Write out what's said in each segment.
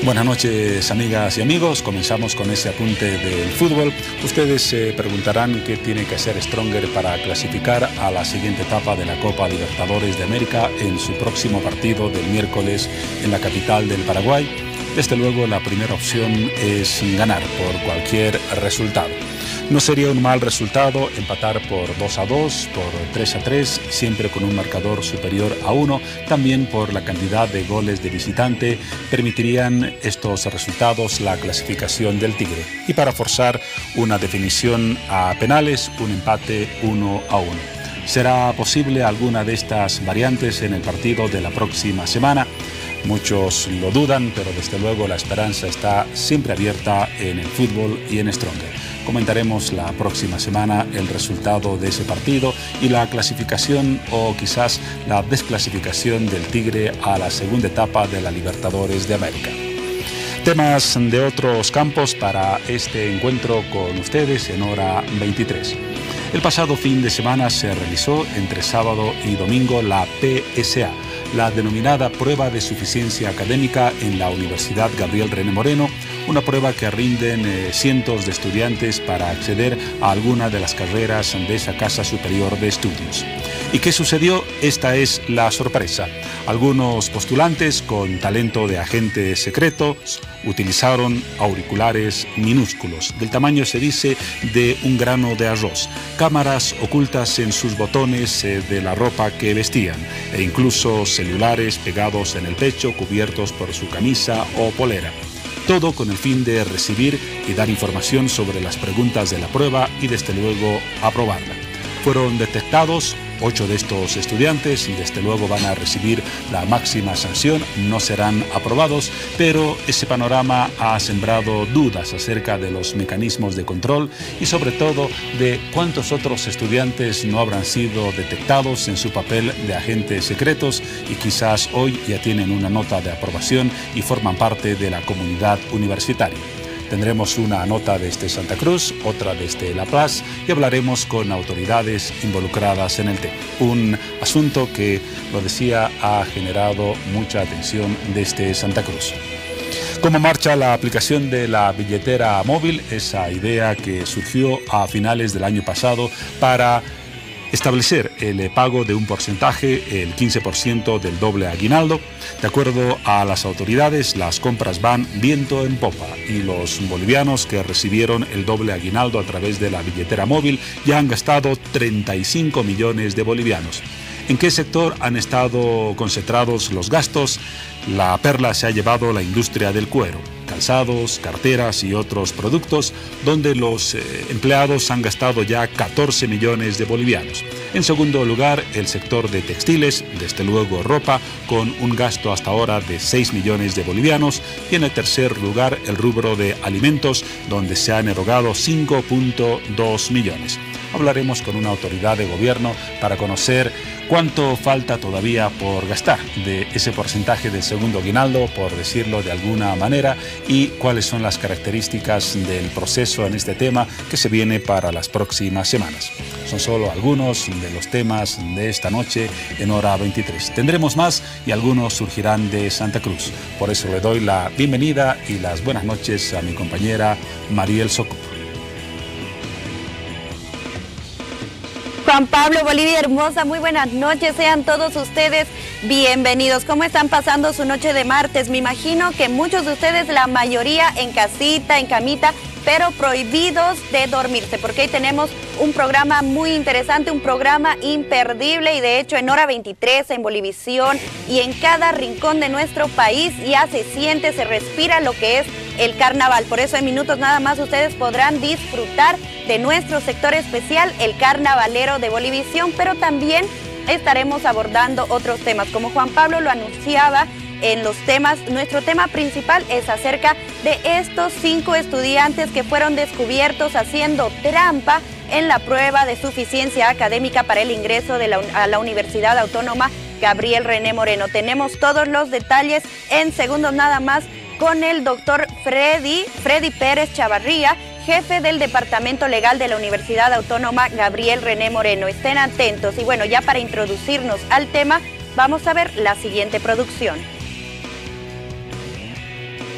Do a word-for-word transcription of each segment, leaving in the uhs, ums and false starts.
Buenas noches, amigas y amigos. Comenzamos con ese apunte del fútbol. Ustedes se preguntarán qué tiene que hacer Stronger para clasificar a la siguiente etapa de la Copa Libertadores de América en su próximo partido del miércoles en la capital del Paraguay. Desde luego, la primera opción es ganar por cualquier resultado. No sería un mal resultado empatar por dos a dos, por tres a tres, siempre con un marcador superior a uno. También por la cantidad de goles de visitante permitirían estos resultados la clasificación del Tigre. Y para forzar una definición a penales, un empate uno a uno. ¿Será posible alguna de estas variantes en el partido de la próxima semana? Muchos lo dudan, pero desde luego la esperanza está siempre abierta en el fútbol y en Stronger. Comentaremos la próxima semana el resultado de ese partido y la clasificación o quizás la desclasificación del Tigre a la segunda etapa de la Libertadores de América. Temas de otros campos para este encuentro con ustedes en hora veintitrés. El pasado fin de semana se realizó entre sábado y domingo la P S A, la denominada Prueba de Suficiencia Académica en la Universidad Gabriel René Moreno, una prueba que rinden eh, cientos de estudiantes para acceder a alguna de las carreras de esa casa superior de estudios. ¿Y qué sucedió? Esta es la sorpresa. Algunos postulantes con talento de agentes secretos utilizaron auriculares minúsculos, del tamaño, se dice, de un grano de arroz, cámaras ocultas en sus botones eh, de la ropa que vestían, e incluso celulares pegados en el pecho cubiertos por su camisa o polera. Todo con el fin de recibir y dar información sobre las preguntas de la prueba y desde luego aprobarla. Fueron detectados ocho de estos estudiantes y desde luego van a recibir la máxima sanción, no serán aprobados, pero ese panorama ha sembrado dudas acerca de los mecanismos de control y sobre todo de cuántos otros estudiantes no habrán sido detectados en su papel de agentes secretos y quizás hoy ya tienen una nota de aprobación y forman parte de la comunidad universitaria. Tendremos una nota desde Santa Cruz, otra desde La Paz y hablaremos con autoridades involucradas en el tema. Un asunto que, lo decía, ha generado mucha atención desde Santa Cruz. ¿Cómo marcha la aplicación de la billetera móvil? Esa idea que surgió a finales del año pasado para establecer el pago de un porcentaje, el quince por ciento del doble aguinaldo. De acuerdo a las autoridades, las compras van viento en popa y los bolivianos que recibieron el doble aguinaldo a través de la billetera móvil ya han gastado treinta y cinco millones de bolivianos. ¿En qué sector han estado concentrados los gastos? La perla se ha llevado la industria del cuero, calzados, carteras y otros productos, donde los eh, empleados han gastado ya catorce millones de bolivianos. En segundo lugar, el sector de textiles, desde luego ropa, con un gasto hasta ahora de seis millones de bolivianos. Y en el tercer lugar, el rubro de alimentos, donde se han erogado cinco punto dos millones. Hablaremos con una autoridad de gobierno para conocer cuánto falta todavía por gastar de ese porcentaje del segundo aguinaldo, por decirlo de alguna manera, y cuáles son las características del proceso en este tema que se viene para las próximas semanas. Son solo algunos de los temas de esta noche en hora veintitrés. Tendremos más y algunos surgirán de Santa Cruz. Por eso le doy la bienvenida y las buenas noches a mi compañera Mariel Socorro. Juan Pablo, Bolivia hermosa, muy buenas noches, sean todos ustedes bienvenidos. ¿Cómo están pasando su noche de martes? Me imagino que muchos de ustedes, la mayoría en casita, en camita, pero prohibidos de dormirse, porque hoy tenemos un programa muy interesante, un programa imperdible y de hecho en hora veintitrés, en Bolivisión y en cada rincón de nuestro país ya se siente, se respira lo que es el carnaval. Por eso en minutos nada más ustedes podrán disfrutar de nuestro sector especial, el carnavalero de Bolivisión, pero también estaremos abordando otros temas. Como Juan Pablo lo anunciaba en los temas, nuestro tema principal es acerca de estos cinco estudiantes que fueron descubiertos haciendo trampa en la prueba de suficiencia académica para el ingreso de la, a la Universidad Autónoma Gabriel René Moreno. Tenemos todos los detalles en segundos nada más con el doctor Freddy, Freddy Pérez Chavarría, jefe del Departamento Legal de la Universidad Autónoma Gabriel René Moreno. Estén atentos y bueno, ya para introducirnos al tema, vamos a ver la siguiente producción.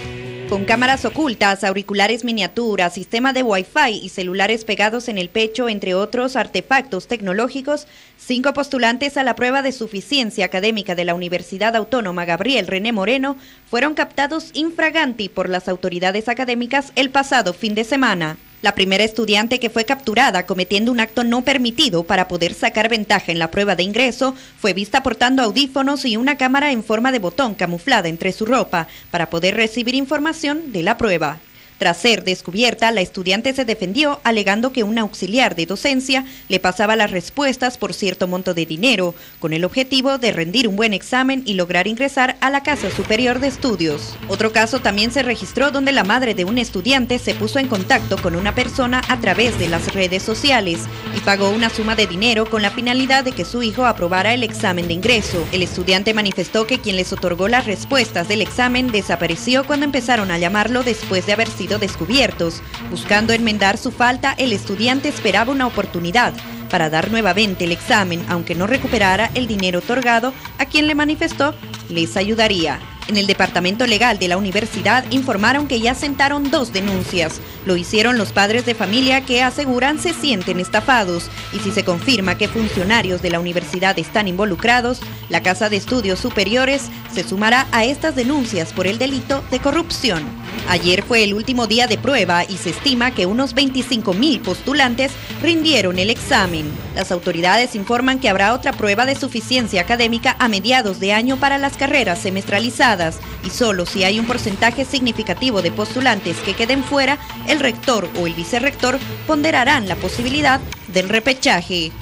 Con cámaras ocultas, auriculares miniaturas, sistema de Wi-Fi y celulares pegados en el pecho, entre otros artefactos tecnológicos, cinco postulantes a la prueba de suficiencia académica de la Universidad Autónoma Gabriel René Moreno fueron captados infraganti por las autoridades académicas el pasado fin de semana. La primera estudiante que fue capturada cometiendo un acto no permitido para poder sacar ventaja en la prueba de ingreso fue vista portando audífonos y una cámara en forma de botón camuflada entre su ropa para poder recibir información de la prueba. Tras ser descubierta, la estudiante se defendió alegando que un auxiliar de docencia le pasaba las respuestas por cierto monto de dinero, con el objetivo de rendir un buen examen y lograr ingresar a la Casa Superior de Estudios. Otro caso también se registró donde la madre de un estudiante se puso en contacto con una persona a través de las redes sociales y pagó una suma de dinero con la finalidad de que su hijo aprobara el examen de ingreso. El estudiante manifestó que quien les otorgó las respuestas del examen desapareció cuando empezaron a llamarlo después de haber sido descubiertos. Buscando enmendar su falta, el estudiante esperaba una oportunidad para dar nuevamente el examen, aunque no recuperara el dinero otorgado, a quien le manifestó les ayudaría. En el departamento legal de la universidad informaron que ya sentaron dos denuncias. Lo hicieron los padres de familia que aseguran se sienten estafados y si se confirma que funcionarios de la universidad están involucrados, la Casa de Estudios Superiores se sumará a estas denuncias por el delito de corrupción. Ayer fue el último día de prueba y se estima que unos veinticinco mil postulantes rindieron el examen. Las autoridades informan que habrá otra prueba de suficiencia académica a mediados de año para las carreras semestralizadas y solo si hay un porcentaje significativo de postulantes que queden fuera, el rector o el vicerrector ponderarán la posibilidad del repechaje.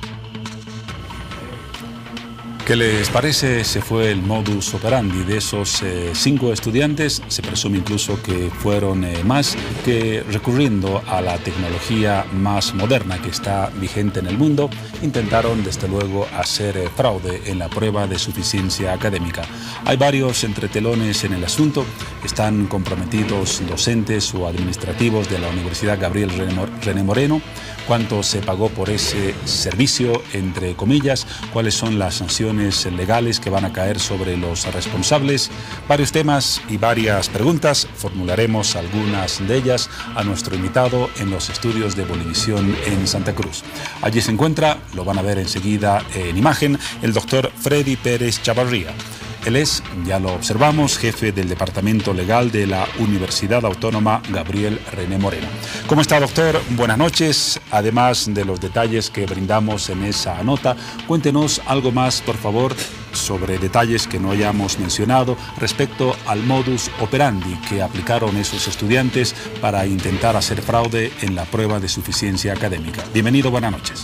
¿Qué les parece? Se fue el modus operandi de esos eh, cinco estudiantes. Se presume incluso que fueron eh, más, que recurriendo a la tecnología más moderna que está vigente en el mundo, intentaron desde luego hacer eh, fraude en la prueba de suficiencia académica. Hay varios entretelones en el asunto. Están comprometidos docentes o administrativos de la Universidad Gabriel René Moreno. ¿Cuánto se pagó por ese servicio, entre comillas? ¿Cuáles son las sanciones legales que van a caer sobre los responsables? Varios temas y varias preguntas. Formularemos algunas de ellas a nuestro invitado en los estudios de Bolivisión en Santa Cruz. Allí se encuentra, lo van a ver enseguida en imagen, el doctor Freddy Pérez Chavarría. Él es, ya lo observamos, jefe del Departamento Legal de la Universidad Autónoma Gabriel René Moreno. ¿Cómo está, doctor? Buenas noches. Además de los detalles que brindamos en esa nota, cuéntenos algo más, por favor, sobre detalles que no hayamos mencionado respecto al modus operandi que aplicaron esos estudiantes para intentar hacer fraude en la prueba de suficiencia académica. Bienvenido, buenas noches.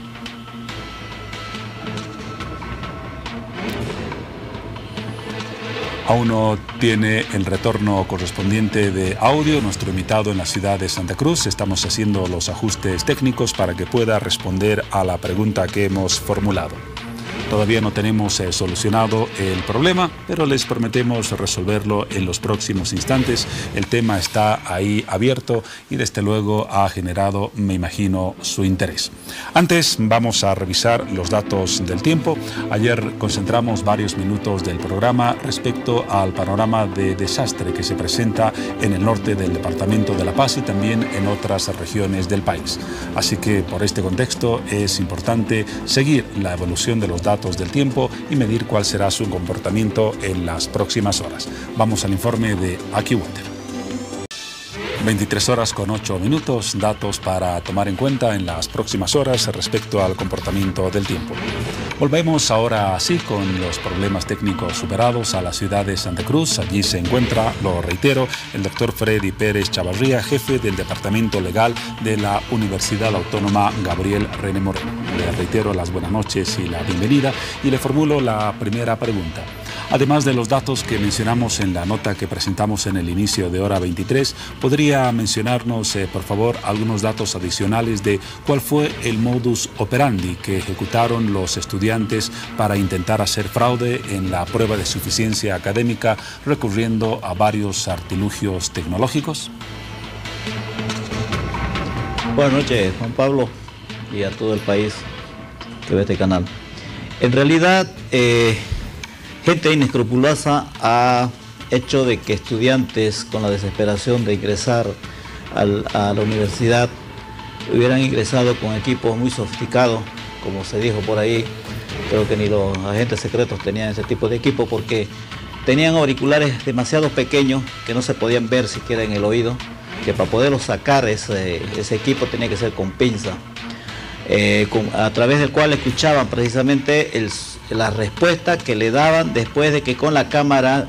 Aún no tiene el retorno correspondiente de audio nuestro invitado en la ciudad de Santa Cruz. Estamos haciendo los ajustes técnicos para que pueda responder a la pregunta que hemos formulado. Todavía no tenemos eh, solucionado el problema, pero les prometemos resolverlo en los próximos instantes. El tema está ahí abierto y desde luego ha generado, me imagino, su interés. Antes vamos a revisar los datos del tiempo. Ayer concentramos varios minutos del programa respecto al panorama de desastre que se presenta en el norte del departamento de La Paz y también en otras regiones del país. Así que por este contexto es importante seguir la evolución de los datos del tiempo y medir cuál será su comportamiento en las próximas horas. Vamos al informe de AccuWeather. veintitrés horas con ocho minutos, datos para tomar en cuenta en las próximas horas respecto al comportamiento del tiempo. Volvemos ahora así con los problemas técnicos superados a la ciudad de Santa Cruz. Allí se encuentra, lo reitero, el doctor Freddy Pérez Chavarría, jefe del Departamento Legal de la Universidad Autónoma Gabriel René Moreno. Le reitero las buenas noches y la bienvenida y le formulo la primera pregunta. Además de los datos que mencionamos en la nota que presentamos en el inicio de hora veintitrés, ¿podría mencionarnos, eh, por favor, algunos datos adicionales de cuál fue el modus operandi que ejecutaron los estudiantes para intentar hacer fraude en la prueba de suficiencia académica recurriendo a varios artilugios tecnológicos? Buenas noches, Juan Pablo, y a todo el país que ve este canal. En realidad, eh, gente inescrupulosa ha hecho de que estudiantes con la desesperación de ingresar al, a la universidad hubieran ingresado con equipos muy sofisticados, como se dijo por ahí. Creo que ni los agentes secretos tenían ese tipo de equipo porque tenían auriculares demasiado pequeños que no se podían ver siquiera en el oído, que para poderlos sacar ese, ese equipo tenía que ser con pinza, eh, con, a través del cual escuchaban precisamente el, la respuesta que le daban después de que con la cámara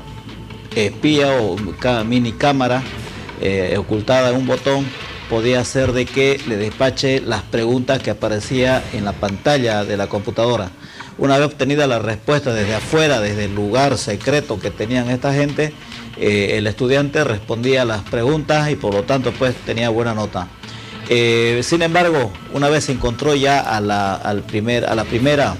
espía o mini cámara eh, ocultada en un botón podía hacer de que le despache las preguntas que aparecía en la pantalla de la computadora. Una vez obtenida la respuesta desde afuera, desde el lugar secreto que tenían esta gente, eh, el estudiante respondía a las preguntas y por lo tanto pues tenía buena nota. Eh, sin embargo, una vez se encontró ya a la, al primer, a la primera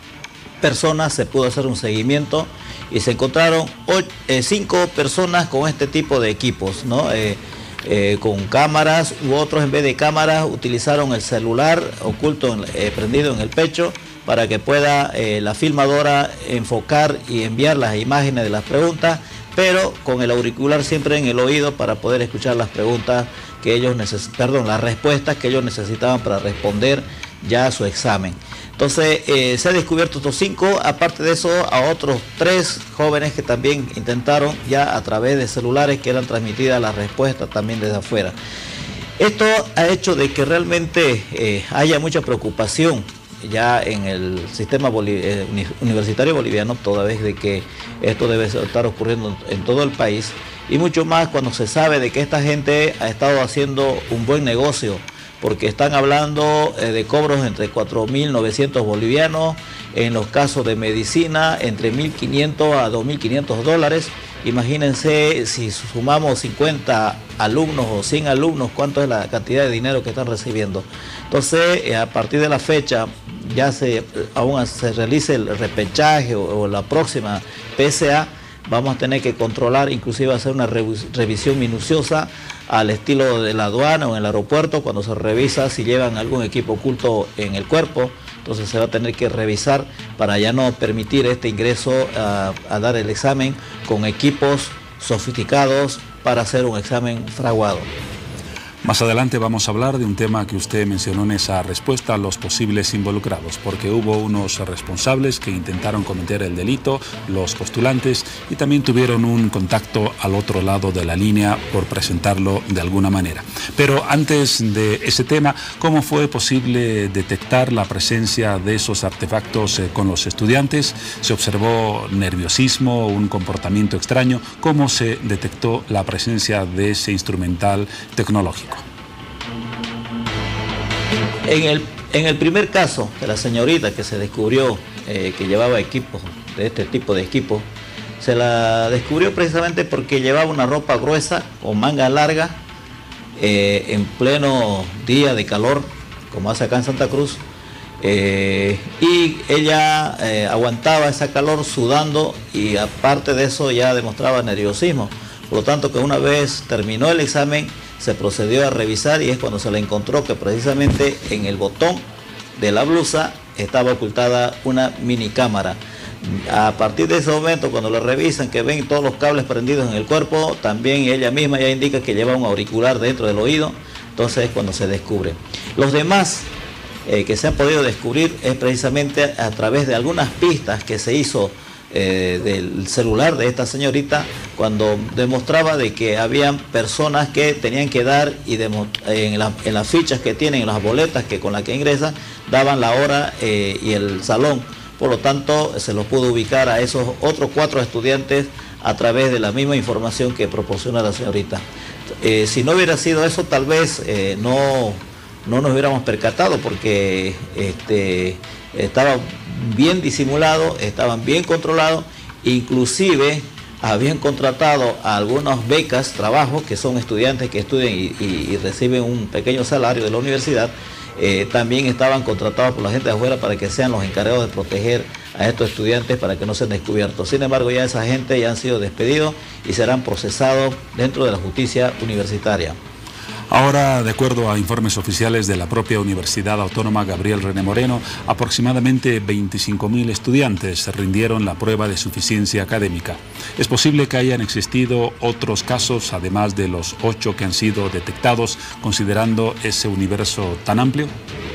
persona, se pudo hacer un seguimiento y se encontraron ocho, eh, cinco personas con este tipo de equipos, ¿no? Eh, eh, con cámaras, u otros en vez de cámaras utilizaron el celular oculto, en, eh, prendido en el pecho, para que pueda eh, la filmadora enfocar y enviar las imágenes de las preguntas, pero con el auricular siempre en el oído para poder escuchar las preguntas que ellos neces- perdón, las respuestas que ellos necesitaban para responder ya a su examen. Entonces eh, se han descubierto estos cinco, aparte de eso a otros tres jóvenes que también intentaron ya a través de celulares que eran transmitidas las respuestas también desde afuera. Esto ha hecho de que realmente eh, haya mucha preocupación ya en el sistema boliv eh, universitario boliviano, toda vez de que esto debe estar ocurriendo en todo el país, y mucho más cuando se sabe de que esta gente ha estado haciendo un buen negocio, porque están hablando eh, de cobros entre cuatro mil novecientos bolivianos, en los casos de medicina entre mil quinientos a dos mil quinientos dólares. Imagínense si sumamos cincuenta alumnos o cien alumnos, cuánto es la cantidad de dinero que están recibiendo. Entonces, eh, a partir de la fecha, ya se, aún se realice el repechaje o, o la próxima P S A, vamos a tener que controlar, inclusive hacer una revisión minuciosa al estilo de la aduana o en el aeropuerto, cuando se revisa si llevan algún equipo oculto en el cuerpo. Entonces se va a tener que revisar para ya no permitir este ingreso a, a dar el examen con equipos sofisticados para hacer un examen fraguado. Más adelante vamos a hablar de un tema que usted mencionó en esa respuesta, los posibles involucrados, porque hubo unos responsables que intentaron cometer el delito, los postulantes, y también tuvieron un contacto al otro lado de la línea por presentarlo de alguna manera. Pero antes de ese tema, ¿cómo fue posible detectar la presencia de esos artefactos con los estudiantes? ¿Se observó nerviosismo, un comportamiento extraño? ¿Cómo se detectó la presencia de ese instrumental tecnológico? En el, en el primer caso de la señorita que se descubrió eh, que llevaba equipos, de este tipo de equipos, se la descubrió precisamente porque llevaba una ropa gruesa con manga larga eh, en pleno día de calor, como hace acá en Santa Cruz, eh, y ella eh, aguantaba ese calor sudando y aparte de eso ya demostraba nerviosismo. Por lo tanto, que una vez terminó el examen, se procedió a revisar y es cuando se le encontró que precisamente en el botón de la blusa estaba ocultada una mini cámara. A partir de ese momento, cuando lo revisan, que ven todos los cables prendidos en el cuerpo, también ella misma ya indica que lleva un auricular dentro del oído, entonces es cuando se descubre. Los demás eh, que se han podido descubrir es precisamente a través de algunas pistas que se hizo Eh, del celular de esta señorita, cuando demostraba de que habían personas que tenían que dar y en, la, en las fichas que tienen, en las boletas que con las que ingresan, daban la hora eh, y el salón. Por lo tanto, se los pudo ubicar a esos otros cuatro estudiantes a través de la misma información que proporciona la señorita. Eh, si no hubiera sido eso, tal vez eh, no, no nos hubiéramos percatado, porque este, estaba bien disimulado, estaban bien controlados, inclusive habían contratado a algunas becas, trabajos, que son estudiantes que estudian y, y, y reciben un pequeño salario de la universidad, eh, también estaban contratados por la gente de afuera para que sean los encargados de proteger a estos estudiantes para que no sean descubiertos. Sin embargo, ya esa gente ya han sido despedidos y serán procesados dentro de la justicia universitaria. Ahora, de acuerdo a informes oficiales de la propia Universidad Autónoma Gabriel René Moreno, aproximadamente veinticinco mil estudiantes rindieron la prueba de suficiencia académica. ¿Es posible que hayan existido otros casos, además de los ocho que han sido detectados, considerando ese universo tan amplio?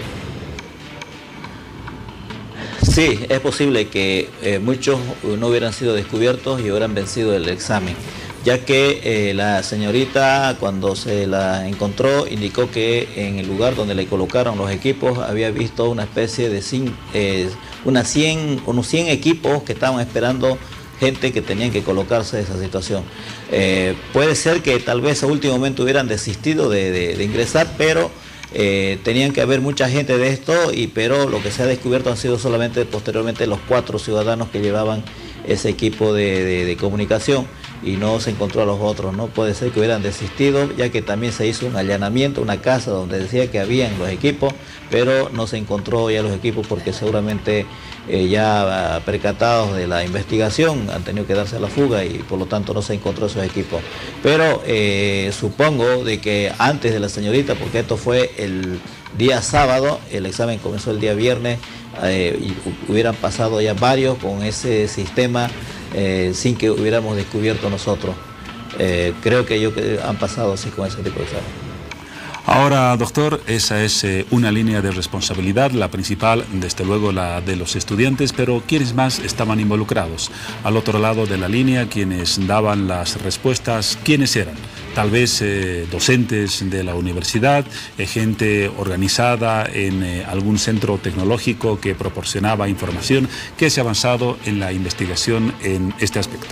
Sí, es posible que eh, muchos no hubieran sido descubiertos y hubieran vencido el examen, ya que eh, la señorita, cuando se la encontró, indicó que en el lugar donde le colocaron los equipos había visto una especie de cien, eh, unas cien, unos cien equipos que estaban esperando gente que tenían que colocarse de esa situación. Eh, puede ser que tal vez a último momento hubieran desistido de, de, de ingresar, pero eh, tenían que haber mucha gente de esto, y pero lo que se ha descubierto han sido solamente posteriormente los cuatro ciudadanos que llevaban ese equipo de, de, de comunicación, y no se encontró a los otros, ¿no? Puede ser que hubieran desistido, ya que también se hizo un allanamiento, una casa donde decía que habían los equipos, pero no se encontró ya los equipos porque seguramente eh, ya percatados de la investigación han tenido que darse a la fuga y por lo tanto no se encontró esos equipos. Pero eh, supongo de que antes de la señorita, porque esto fue el día sábado, el examen comenzó el día viernes, eh, y hubieran pasado ya varios con ese sistema eh, sin que hubiéramos descubierto nosotros. Eh, creo que yo que han pasado así con ese tipo de examen. Ahora, doctor, esa es eh, una línea de responsabilidad, la principal, desde luego la de los estudiantes, pero ¿quiénes más estaban involucrados? Al otro lado de la línea, quienes daban las respuestas, ¿quiénes eran? Tal vez eh, docentes de la universidad, eh, gente organizada en eh, algún centro tecnológico que proporcionaba información. ¿Qué se ha avanzado en la investigación en este aspecto?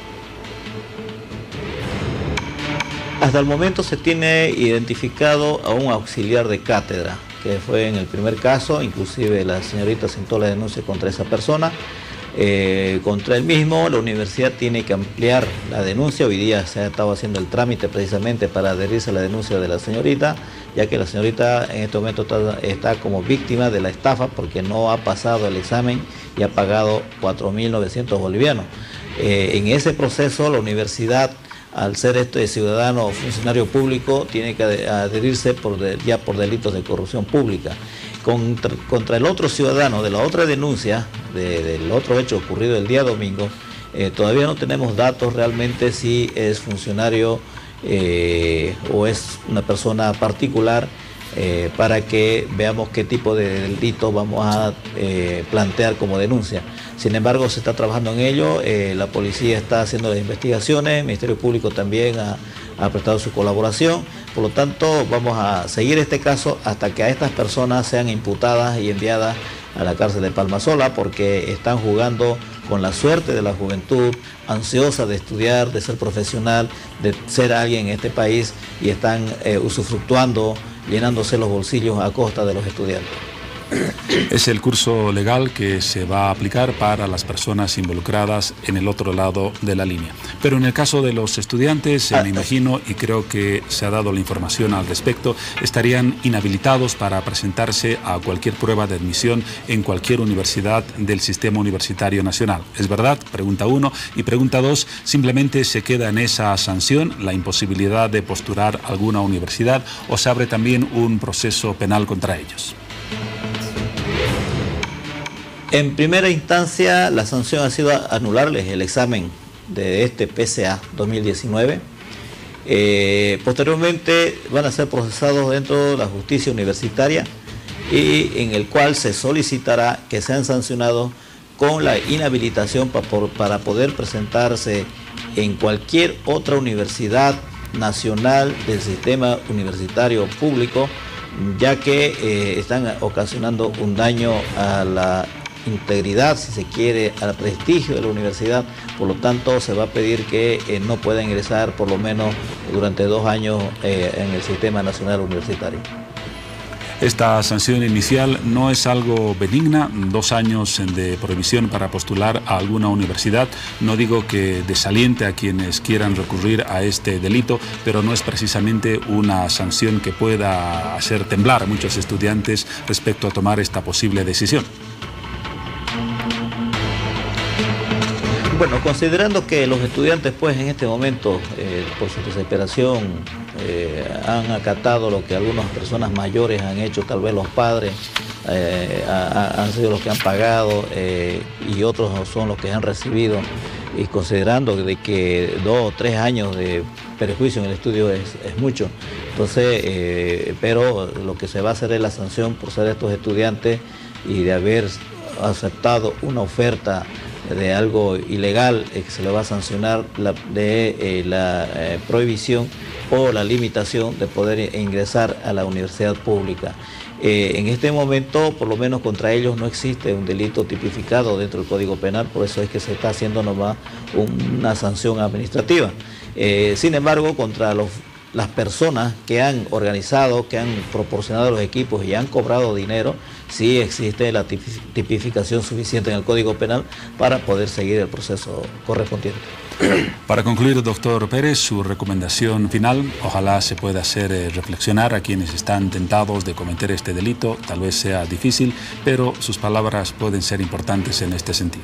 Hasta el momento se tiene identificado a un auxiliar de cátedra, que fue en el primer caso, inclusive la señorita sentó la denuncia contra esa persona. Eh, contra el mismo, la universidad tiene que ampliar la denuncia. Hoy día se ha estado haciendo el trámite precisamente para adherirse a la denuncia de la señorita, ya que la señorita en este momento está, está como víctima de la estafa porque no ha pasado el examen y ha pagado cuatro mil novecientos bolivianos. Eh, en ese proceso la universidad, al ser este ciudadano o funcionario público, tiene que adherirse por de, ya por delitos de corrupción pública. Contra, contra el otro ciudadano de la otra denuncia, de, del otro hecho ocurrido el día domingo, eh, todavía no tenemos datos realmente si es funcionario eh, o es una persona particular, eh, para que veamos qué tipo de delito vamos a eh, plantear como denuncia. Sin embargo, se está trabajando en ello, eh, la policía está haciendo las investigaciones, el Ministerio Público también ha, ha prestado su colaboración. Por lo tanto, vamos a seguir este caso hasta que a estas personas sean imputadas y enviadas a la cárcel de Palmasola, porque están jugando con la suerte de la juventud, ansiosa de estudiar, de ser profesional, de ser alguien en este país, y están eh, usufructuando, llenándose los bolsillos a costa de los estudiantes. Es el curso legal que se va a aplicar para las personas involucradas en el otro lado de la línea. Pero en el caso de los estudiantes, eh, me imagino, y creo que se ha dado la información al respecto, estarían inhabilitados para presentarse a cualquier prueba de admisión en cualquier universidad del sistema universitario nacional. ¿Es verdad? Pregunta uno. Y pregunta dos, ¿simplemente se queda en esa sanción la imposibilidad de postular a alguna universidad, o se abre también un proceso penal contra ellos? En primera instancia, la sanción ha sido anularles el examen de este P C A dos mil diecinueve. Eh, posteriormente van a ser procesados dentro de la justicia universitaria, y en el cual se solicitará que sean sancionados con la inhabilitación para, para poder presentarse en cualquier otra universidad nacional del sistema universitario público, ya que eh, están ocasionando un daño a la integridad, si se quiere, al prestigio de la universidad. Por lo tanto, se va a pedir que eh, no pueda ingresar por lo menos durante dos años eh, en el sistema nacional universitario. Esta sanción inicial no es algo benigna, dos años de prohibición para postular a alguna universidad. No digo que desaliente a quienes quieran recurrir a este delito, pero no es precisamente una sanción que pueda hacer temblar a muchos estudiantes respecto a tomar esta posible decisión. Bueno, considerando que los estudiantes pues en este momento, eh, por su desesperación, eh, han acatado lo que algunas personas mayores han hecho, tal vez los padres eh, a, a, han sido los que han pagado eh, y otros son los que han recibido, y considerando de que dos o tres años de perjuicio en el estudio es, es mucho, entonces, eh, pero lo que se va a hacer es la sanción por ser estos estudiantes y de haber aceptado una oferta de algo ilegal, eh, que se le va a sancionar la, de eh, la eh, prohibición o la limitación de poder ingresar a la universidad pública. Eh, en este momento, por lo menos contra ellos, no existe un delito tipificado dentro del Código Penal, por eso es que se está haciendo nomás una sanción administrativa. Eh, sin embargo, contra los las personas que han organizado, que han proporcionado los equipos y han cobrado dinero, sí existe la tipificación suficiente en el Código Penal para poder seguir el proceso correspondiente. Para concluir, doctor Pérez, su recomendación final, ojalá se pueda hacer eh, reflexionar a quienes están tentados de cometer este delito, tal vez sea difícil, pero sus palabras pueden ser importantes en este sentido.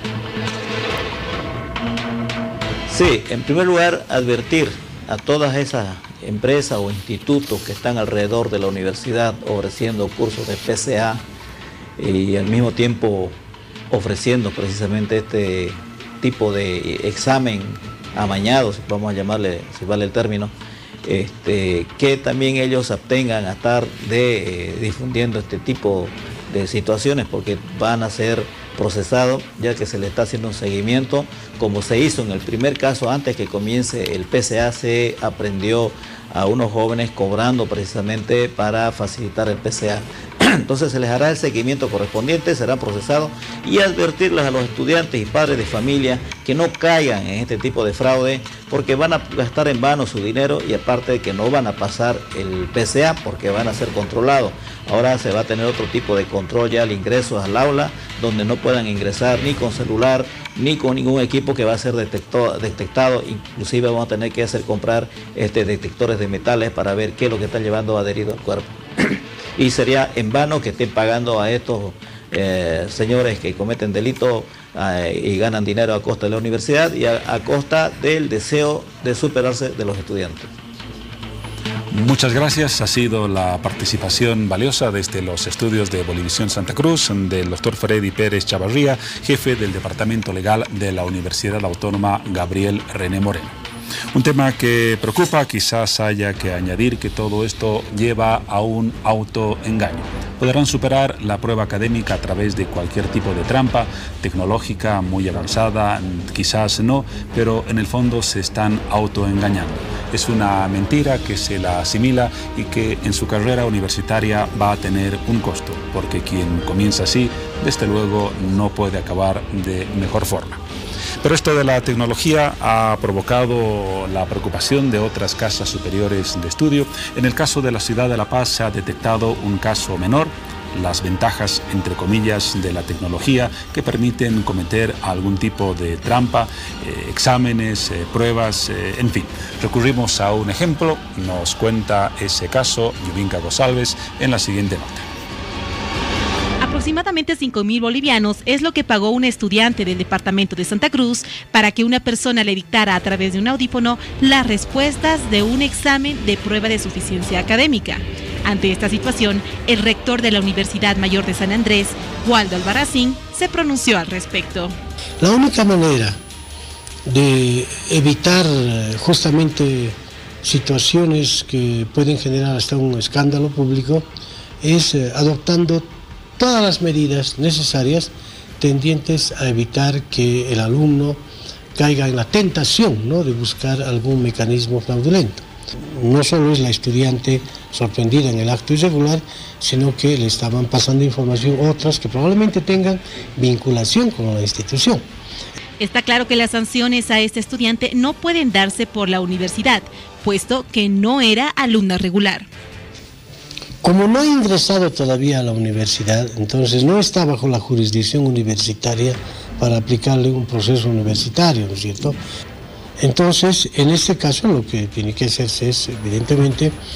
Sí, en primer lugar, advertir a todas esas empresas o institutos que están alrededor de la universidad ofreciendo cursos de P C A y al mismo tiempo ofreciendo precisamente este tipo de examen amañado, si vamos a llamarle, si vale el término, este, que también ellos se abstengan a estar de eh, difundiendo este tipo de situaciones, porque van a ser procesados, ya que se le está haciendo un seguimiento, como se hizo en el primer caso. Antes que comience el P C A, se aprendió a unos jóvenes cobrando precisamente para facilitar el P C A. Entonces se les hará el seguimiento correspondiente, serán procesados, y advertirles a los estudiantes y padres de familia que no caigan en este tipo de fraude, porque van a gastar en vano su dinero y aparte de que no van a pasar el P C A porque van a ser controlados. Ahora se va a tener otro tipo de control ya al ingreso al aula, donde no puedan ingresar ni con celular ni con ningún equipo que va a ser detectado, detectado. Inclusive vamos a tener que hacer comprar este, detectores de metales para ver qué es lo que está llevando adherido al cuerpo. Y sería en vano que estén pagando a estos eh, señores que cometen delitos eh, y ganan dinero a costa de la universidad y a, a costa del deseo de superarse de los estudiantes. Muchas gracias. Ha sido la participación valiosa desde los estudios de Bolivisión Santa Cruz del doctor Freddy Pérez Chavarría, jefe del Departamento Legal de la Universidad Autónoma Gabriel René Moreno. Un tema que preocupa, quizás haya que añadir que todo esto lleva a un autoengaño. Podrán superar la prueba académica a través de cualquier tipo de trampa tecnológica muy avanzada, quizás no, pero en el fondo se están autoengañando. Es una mentira que se la asimila y que en su carrera universitaria va a tener un costo, porque quien comienza así, desde luego, no puede acabar de mejor forma. Pero esto de la tecnología ha provocado la preocupación de otras casas superiores de estudio. En el caso de la ciudad de La Paz se ha detectado un caso menor, las ventajas, entre comillas, de la tecnología que permiten cometer algún tipo de trampa, eh, exámenes, eh, pruebas, eh, en fin. Recurrimos a un ejemplo, nos cuenta ese caso Yubinka González en la siguiente nota. Aproximadamente cinco mil bolivianos es lo que pagó un estudiante del departamento de Santa Cruz para que una persona le dictara a través de un audífono las respuestas de un examen de prueba de suficiencia académica. Ante esta situación, el rector de la Universidad Mayor de San Andrés, Waldo Albarracín, se pronunció al respecto. La única manera de evitar justamente situaciones que pueden generar hasta un escándalo público es adoptando todas las medidas necesarias tendientes a evitar que el alumno caiga en la tentación, ¿no?, de buscar algún mecanismo fraudulento. No solo es la estudiante sorprendida en el acto irregular, sino que le estaban pasando información otras que probablemente tengan vinculación con la institución. Está claro que las sanciones a este estudiante no pueden darse por la universidad, puesto que no era alumna regular. Como no ha ingresado todavía a la universidad, entonces no está bajo la jurisdicción universitaria para aplicarle un proceso universitario, ¿no es cierto? Entonces, en este caso, lo que tiene que hacerse es, evidentemente,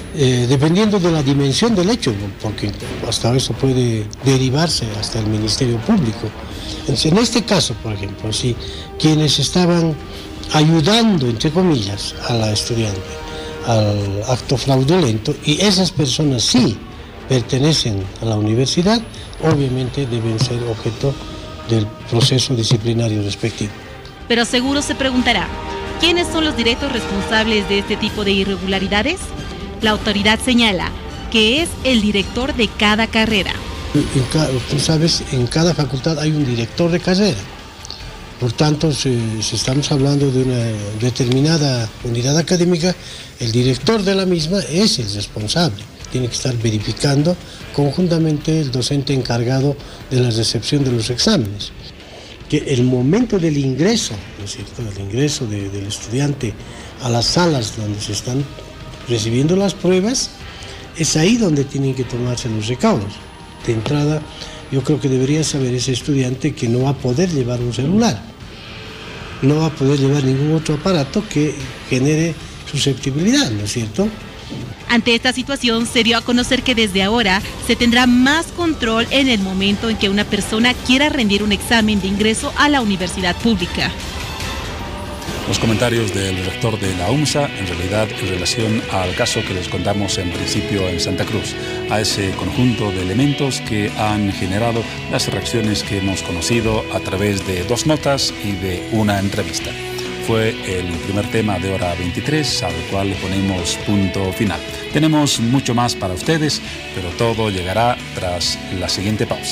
eh, dependiendo de la dimensión del hecho, porque hasta eso puede derivarse hasta el Ministerio Público. Entonces, en este caso, por ejemplo, si quienes estaban ayudando, entre comillas, a la estudiante al acto fraudulento, y esas personas sí pertenecen a la universidad, obviamente deben ser objeto del proceso disciplinario respectivo. Pero seguro se preguntará, ¿quiénes son los directos responsables de este tipo de irregularidades? La autoridad señala que es el director de cada carrera. En ca- tú sabes, en cada facultad hay un director de carrera. Por tanto, si, si estamos hablando de una determinada unidad académica, el director de la misma es el responsable. Tiene que estar verificando conjuntamente el docente encargado de la recepción de los exámenes. Que el momento del ingreso, ¿no es cierto?, el ingreso de, del estudiante a las salas donde se están recibiendo las pruebas, es ahí donde tienen que tomarse los recaudos. De entrada, yo creo que debería saber ese estudiante que no va a poder llevar un celular, no va a poder llevar ningún otro aparato que genere susceptibilidad, ¿no es cierto? Ante esta situación se dio a conocer que desde ahora se tendrá más control en el momento en que una persona quiera rendir un examen de ingreso a la universidad pública. Los comentarios del rector de la UMSA, en realidad en relación al caso que les contamos en principio en Santa Cruz, a ese conjunto de elementos que han generado las reacciones que hemos conocido a través de dos notas y de una entrevista. Fue el primer tema de Hora veintitrés, al cual le ponemos punto final. Tenemos mucho más para ustedes, pero todo llegará tras la siguiente pausa.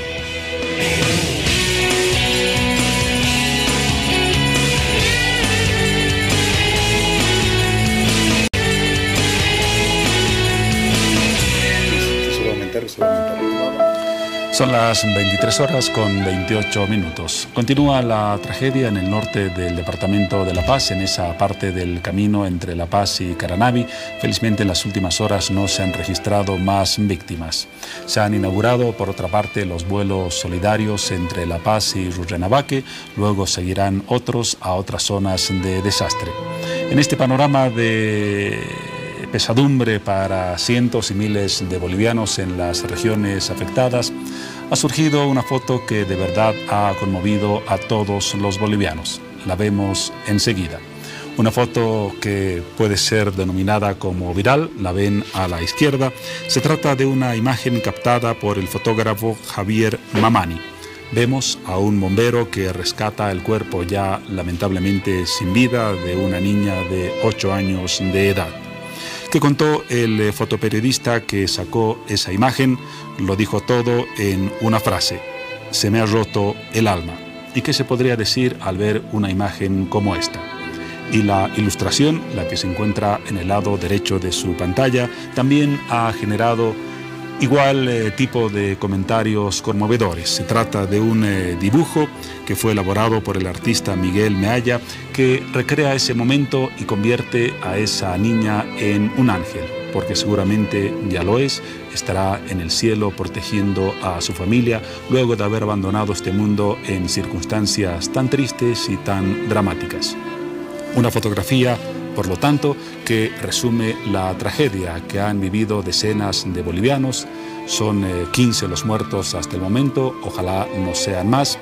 Son las veintitrés horas con veintiocho minutos. Continúa la tragedia en el norte del departamento de La Paz, en esa parte del camino entre La Paz y Caranavi. Felizmente en las últimas horas no se han registrado más víctimas. Se han inaugurado, por otra parte, los vuelos solidarios entre La Paz y Rurrenabaque. Luego seguirán otros a otras zonas de desastre. En este panorama de pesadumbre para cientos y miles de bolivianos en las regiones afectadas, ha surgido una foto que de verdad ha conmovido a todos los bolivianos. La vemos enseguida. Una foto que puede ser denominada como viral, la ven a la izquierda. Se trata de una imagen captada por el fotógrafo Javier Mamani. Vemos a un bombero que rescata el cuerpo ya lamentablemente sin vida de una niña de ocho años de edad. Que contó el fotoperiodista que sacó esa imagen, lo dijo todo en una frase: se me ha roto el alma. ¿Y qué se podría decir al ver una imagen como esta? Y la ilustración, la que se encuentra en el lado derecho de su pantalla, también ha generado igual eh, tipo de comentarios conmovedores. Se trata de un eh, dibujo que fue elaborado por el artista Miguel Mealla, que recrea ese momento y convierte a esa niña en un ángel, porque seguramente ya lo es, estará en el cielo protegiendo a su familia luego de haber abandonado este mundo en circunstancias tan tristes y tan dramáticas. Una fotografía, por lo tanto, que resume la tragedia que han vivido decenas de bolivianos. Son eh, quince los muertos hasta el momento, ojalá no sean más.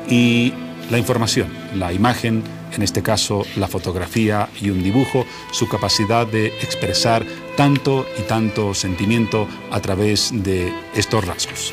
Y la información, la imagen, en este caso la fotografía y un dibujo, su capacidad de expresar tanto y tanto sentimiento a través de estos rasgos.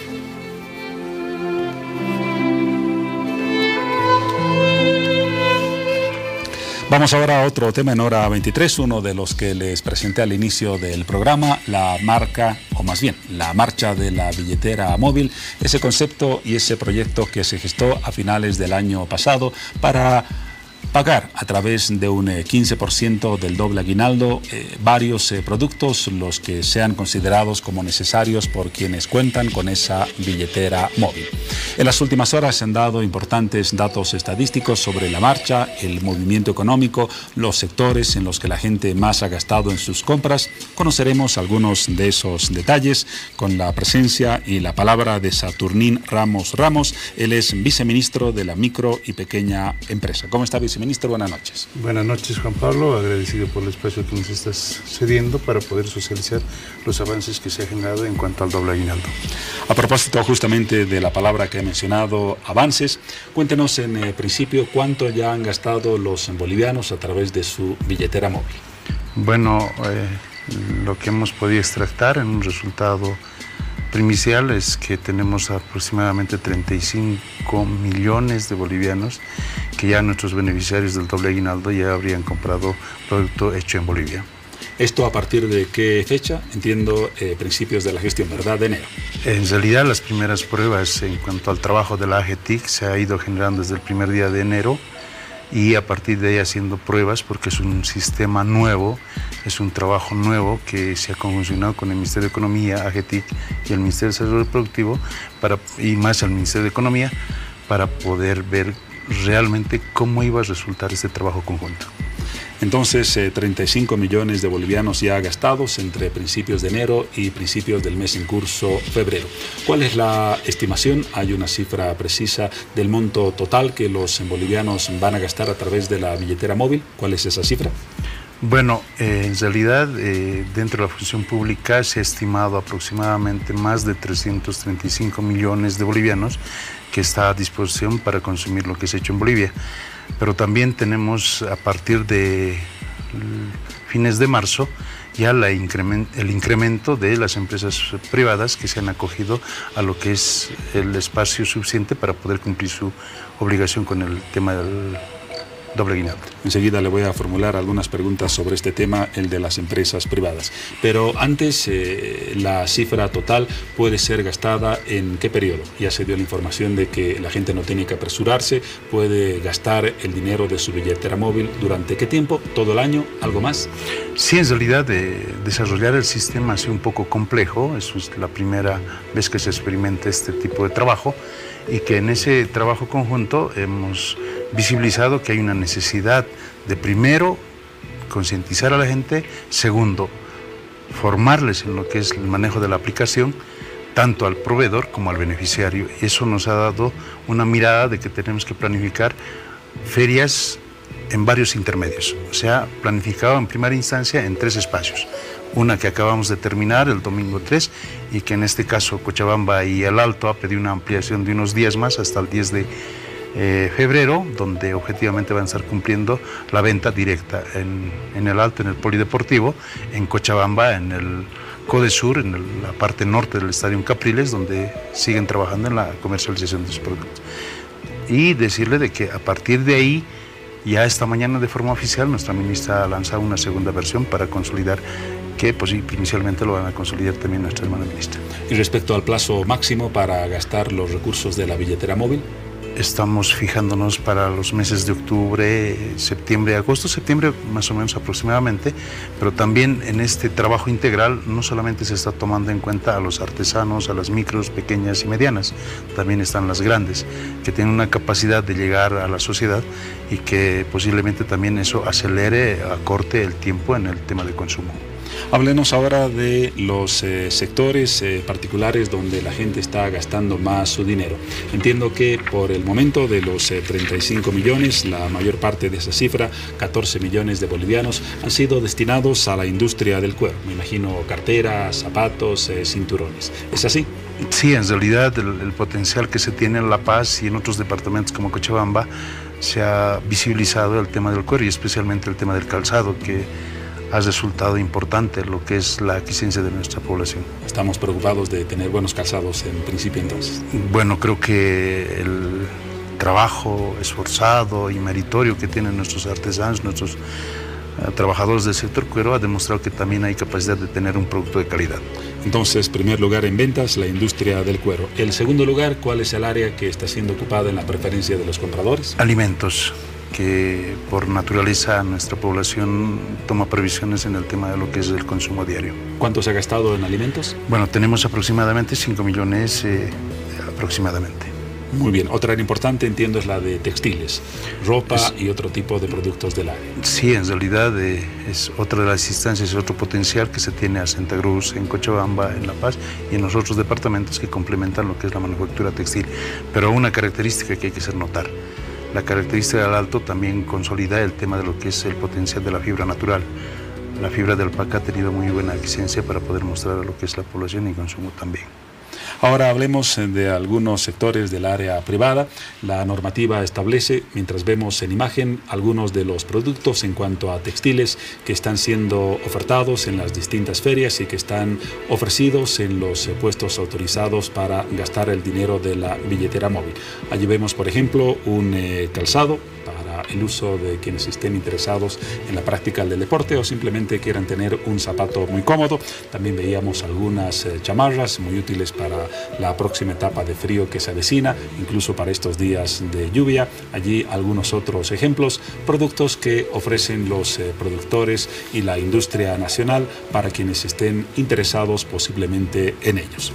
Vamos ahora a otro tema en Hora veintitrés, uno de los que les presenté al inicio del programa, la marca, o más bien, la marcha de la billetera móvil, ese concepto y ese proyecto que se gestó a finales del año pasado para pagar a través de un quince por ciento del doble aguinaldo eh, varios eh, productos, los que sean considerados como necesarios por quienes cuentan con esa billetera móvil. En las últimas horas se han dado importantes datos estadísticos sobre la marcha, el movimiento económico, los sectores en los que la gente más ha gastado en sus compras. Conoceremos algunos de esos detalles con la presencia y la palabra de Saturnín Ramos Ramos. Él es viceministro de la micro y pequeña empresa. ¿Cómo está, viceministro? Ministro, buenas noches. Buenas noches, Juan Pablo, agradecido por el espacio que nos estás cediendo para poder socializar los avances que se han generado en cuanto al doble aguinaldo. A propósito justamente de la palabra que he mencionado, avances, cuéntenos en eh, principio cuánto ya han gastado los bolivianos a través de su billetera móvil. Bueno, eh, lo que hemos podido extractar en un resultado primicial es que tenemos aproximadamente treinta y cinco millones de bolivianos que ya nuestros beneficiarios del doble aguinaldo ya habrían comprado producto hecho en Bolivia. ¿Esto a partir de qué fecha? Entiendo eh, principios de la gestión, ¿verdad? De enero. En realidad las primeras pruebas en cuanto al trabajo de la A G T I C se ha ido generando desde el primer día de enero y a partir de ahí haciendo pruebas porque es un sistema nuevo, es un trabajo nuevo que se ha conjuncionado con el Ministerio de Economía, A G T I C y el Ministerio de Desarrollo Productivo para, y más el Ministerio de Economía para poder ver realmente cómo iba a resultar este trabajo conjunto. Entonces, eh, treinta y cinco millones de bolivianos ya gastados entre principios de enero y principios del mes en curso, febrero. ¿Cuál es la estimación? ¿Hay una cifra precisa del monto total que los bolivianos van a gastar a través de la billetera móvil? ¿Cuál es esa cifra? Bueno, eh, en realidad eh, dentro de la función pública se ha estimado aproximadamente más de trescientos treinta y cinco millones de bolivianos que está a disposición para consumir lo que se ha hecho en Bolivia. Pero también tenemos a partir de fines de marzo ya la increment, el incremento de las empresas privadas que se han acogido a lo que es el espacio suficiente para poder cumplir su obligación con el tema del doble aguinaldo. Enseguida le voy a formular algunas preguntas sobre este tema, el de las empresas privadas. Pero antes, eh, la cifra total puede ser gastada en qué periodo. Ya se dio la información de que la gente no tiene que apresurarse, puede gastar el dinero de su billetera móvil durante qué tiempo, todo el año, algo más. Sí, en realidad de desarrollar el sistema ha sido un poco complejo, es la primera vez que se experimenta este tipo de trabajo y que en ese trabajo conjunto hemos visibilizado que hay una necesidad de, primero, concientizar a la gente, segundo, formarles en lo que es el manejo de la aplicación, tanto al proveedor como al beneficiario. Y eso nos ha dado una mirada de que tenemos que planificar ferias en varios intermedios. O sea, planificado en primera instancia en tres espacios. Una que acabamos de terminar el domingo tres y que en este caso Cochabamba y El Alto ha pedido una ampliación de unos días más hasta el diez de Eh, febrero, donde objetivamente van a estar cumpliendo la venta directa en, en El Alto, en el Polideportivo, en Cochabamba, en el Codesur, en el, la parte norte del Estadio Capriles, donde siguen trabajando en la comercialización de sus productos. Y decirle de que a partir de ahí, ya esta mañana de forma oficial, nuestra ministra ha lanzado una segunda versión para consolidar, que pues, inicialmente lo van a consolidar también nuestra hermana ministra. Y respecto al plazo máximo para gastar los recursos de la billetera móvil, estamos fijándonos para los meses de octubre, septiembre, agosto, septiembre más o menos aproximadamente, pero también en este trabajo integral no solamente se está tomando en cuenta a los artesanos, a las micros, pequeñas y medianas, también están las grandes, que tienen una capacidad de llegar a la sociedad y que posiblemente también eso acelere, acorte el tiempo en el tema de consumo. Háblenos ahora de los eh, sectores eh, particulares donde la gente está gastando más su dinero. Entiendo que por el momento de los eh, treinta y cinco millones, la mayor parte de esa cifra, catorce millones de bolivianos, han sido destinados a la industria del cuero. Me imagino carteras, zapatos, eh, cinturones. ¿Es así? Sí, en realidad el, el potencial que se tiene en La Paz y en otros departamentos como Cochabamba se ha visibilizado el tema del cuero y especialmente el tema del calzado, que ha resultado importante lo que es la adquisición de nuestra población. Estamos preocupados de tener buenos calzados en principio entonces. Bueno, creo que el trabajo esforzado y meritorio que tienen nuestros artesanos, nuestros uh, trabajadores del sector cuero ha demostrado que también hay capacidad de tener un producto de calidad. Entonces, primer lugar en ventas, la industria del cuero. El segundo lugar, ¿cuál es el área que está siendo ocupada en la preferencia de los compradores? Alimentos, que por naturaleza nuestra población toma previsiones en el tema de lo que es el consumo diario. ¿Cuánto se ha gastado en alimentos? Bueno, tenemos aproximadamente cinco millones eh, aproximadamente. Muy bien. Otra área importante, entiendo, es la de textiles, ropa es, y otro tipo de productos del área. Sí, en realidad eh, es otra de las instancias, es otro potencial que se tiene a Santa Cruz, en Cochabamba, en La Paz y en los otros departamentos que complementan lo que es la manufactura textil. Pero una característica que hay que hacer notar, La característica del Alto también consolida el tema de lo que es el potencial de la fibra natural. La fibra de alpaca ha tenido muy buena eficiencia para poder mostrar a lo que es la población y consumo también. Ahora hablemos de algunos sectores del área privada. La normativa establece, mientras vemos en imagen, algunos de los productos en cuanto a textiles que están siendo ofertados en las distintas ferias y que están ofrecidos en los puestos autorizados para gastar el dinero de la billetera móvil. Allí vemos, por ejemplo, un eh, calzado para el uso de quienes estén interesados en la práctica del deporte o simplemente quieran tener un zapato muy cómodo. También veíamos algunas eh, chamarras muy útiles para la próxima etapa de frío que se avecina, incluso para estos días de lluvia. Allí algunos otros ejemplos, productos que ofrecen los eh, productores y la industria nacional para quienes estén interesados posiblemente en ellos.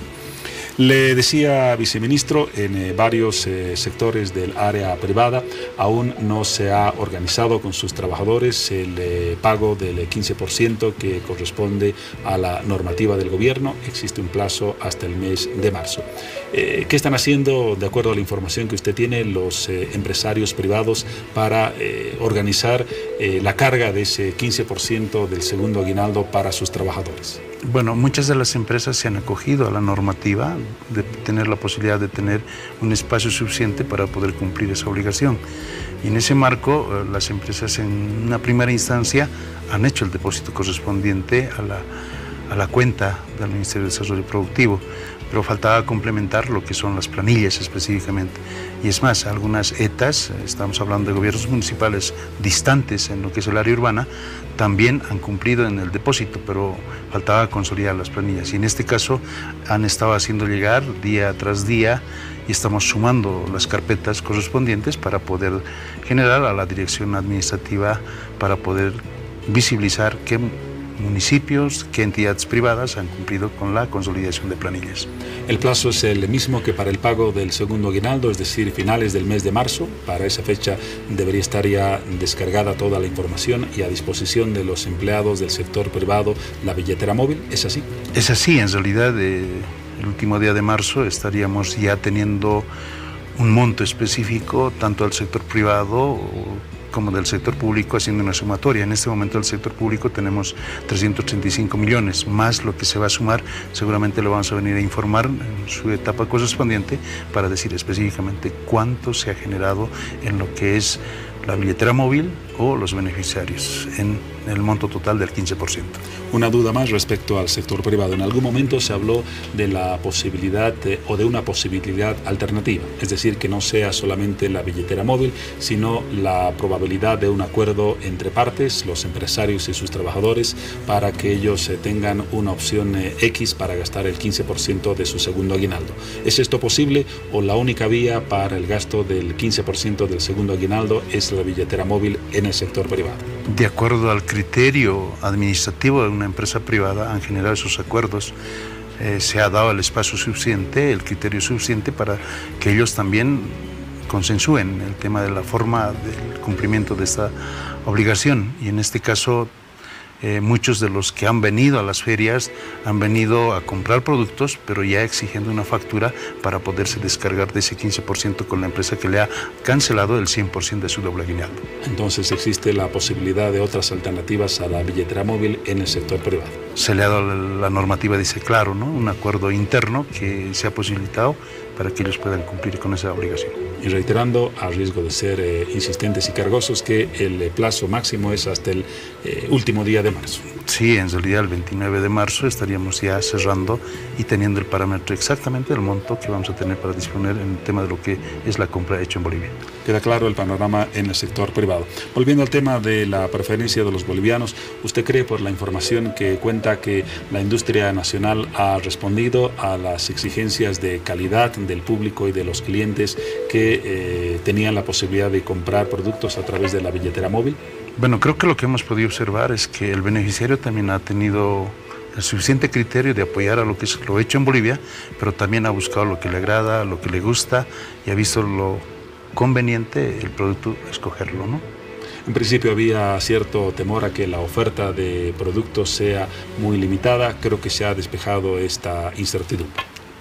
Le decía, viceministro, en eh, varios eh, sectores del área privada aún no se ha organizado con sus trabajadores el eh, pago del quince por ciento que corresponde a la normativa del gobierno. Existe un plazo hasta el mes de marzo. Eh, ¿Qué están haciendo, de acuerdo a la información que usted tiene, los eh, empresarios privados para eh, organizar eh, la carga de ese quince por ciento del segundo aguinaldo para sus trabajadores? Bueno, muchas de las empresas se han acogido a la normativa de tener la posibilidad de tener un espacio suficiente para poder cumplir esa obligación. Y en ese marco, las empresas en una primera instancia han hecho el depósito correspondiente a la, a la cuenta del Ministerio de Desarrollo Productivo, pero faltaba complementar lo que son las planillas específicamente. Y es más, algunas E T As, estamos hablando de gobiernos municipales distantes en lo que es el área urbana, también han cumplido en el depósito, pero faltaba consolidar las planillas. Y en este caso han estado haciendo llegar día tras día y estamos sumando las carpetas correspondientes para poder generar a la dirección administrativa para poder visibilizar qué municipios, qué entidades privadas han cumplido con la consolidación de planillas. El plazo es el mismo que para el pago del segundo aguinaldo, es decir, finales del mes de marzo. Para esa fecha debería estar ya descargada toda la información y a disposición de los empleados del sector privado la billetera móvil. ¿Es así? Es así, en realidad eh, el último día de marzo estaríamos ya teniendo un monto específico tanto al sector privado como del sector público haciendo una sumatoria. En este momento del sector público tenemos trescientos treinta y cinco millones, más lo que se va a sumar, seguramente lo vamos a venir a informar en su etapa correspondiente para decir específicamente cuánto se ha generado en lo que es la billetera móvil o los beneficiarios en el monto total del quince por ciento. Una duda más respecto al sector privado. En algún momento se habló de la posibilidad de, o de una posibilidad alternativa, es decir, que no sea solamente la billetera móvil, sino la probabilidad de un acuerdo entre partes, los empresarios y sus trabajadores, para que ellos eh, tengan una opción eh, X para gastar el quince por ciento de su segundo aguinaldo. ¿Es esto posible o la única vía para el gasto del quince por ciento del segundo aguinaldo es la billetera móvil en el sector privado? De acuerdo al criterio administrativo de una empresa privada, han generado esos acuerdos. Eh, se ha dado el espacio suficiente, el criterio suficiente para que ellos también consensúen el tema de la forma del cumplimiento de esta obligación. Y en este caso, Eh, muchos de los que han venido a las ferias han venido a comprar productos, pero ya exigiendo una factura para poderse descargar de ese quince por ciento con la empresa que le ha cancelado el cien por ciento de su doble aguinaldo. Entonces existe la posibilidad de otras alternativas a la billetera móvil en el sector privado. Se le ha dado la normativa, dice claro, ¿no? Un acuerdo interno que se ha posibilitado para que ellos puedan cumplir con esa obligación. Y reiterando, a riesgo de ser eh, insistentes y cargosos, que el eh, plazo máximo es hasta el eh, último día de marzo. Sí, en realidad el veintinueve de marzo estaríamos ya cerrando y teniendo el parámetro exactamente del monto que vamos a tener para disponer en el tema de lo que es la compra hecha en Bolivia. Queda claro el panorama en el sector privado. Volviendo al tema de la preferencia de los bolivianos, ¿usted cree, por la información que cuenta, que la industria nacional ha respondido a las exigencias de calidad del público y de los clientes que eh, tenían la posibilidad de comprar productos a través de la billetera móvil? Bueno, creo que lo que hemos podido observar es que el beneficiario también ha tenido el suficiente criterio de apoyar a lo que es lo hecho en Bolivia, pero también ha buscado lo que le agrada, lo que le gusta y ha visto lo conveniente el producto escogerlo, ¿no? En principio había cierto temor a que la oferta de productos sea muy limitada. Creo que se ha despejado esta incertidumbre.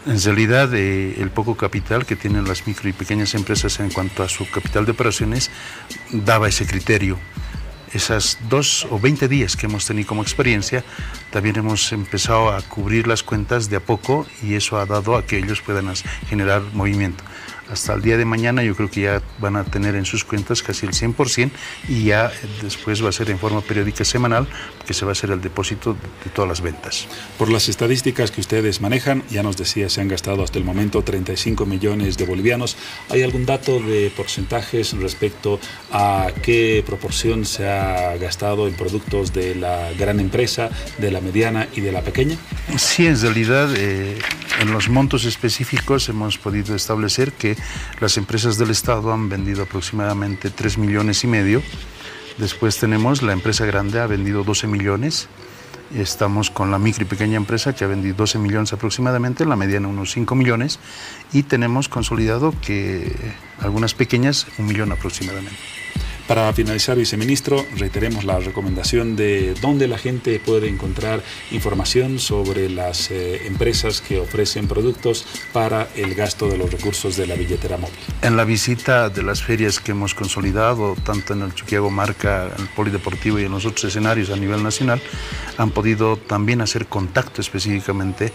En realidad, eh, el poco capital que tienen las micro y pequeñas empresas en cuanto a su capital de operaciones daba ese criterio. Esas dos o veinte días que hemos tenido como experiencia, también hemos empezado a cubrir las cuentas de a poco y eso ha dado a que ellos puedan generar movimiento. Hasta el día de mañana yo creo que ya van a tener en sus cuentas casi el cien por ciento y ya después va a ser en forma periódica semanal que se va a hacer el depósito de todas las ventas. Por las estadísticas que ustedes manejan, ya nos decía, se han gastado hasta el momento treinta y cinco millones de bolivianos. ¿Hay algún dato de porcentajes respecto a qué proporción se ha gastado en productos de la gran empresa, de la mediana y de la pequeña? Sí, en realidad eh, en los montos específicos hemos podido establecer que las empresas del Estado han vendido aproximadamente tres millones y medio. Después tenemos la empresa grande, ha vendido doce millones. Estamos con la micro y pequeña empresa que ha vendido doce millones aproximadamente, la mediana unos cinco millones. Y tenemos consolidado que algunas pequeñas, un millón aproximadamente. Para finalizar, viceministro, reiteremos la recomendación de dónde la gente puede encontrar información sobre las eh, empresas que ofrecen productos para el gasto de los recursos de la billetera móvil. En la visita de las ferias que hemos consolidado, tanto en el Chuquiago Marca, en el Polideportivo y en los otros escenarios a nivel nacional, han podido también hacer contacto específicamente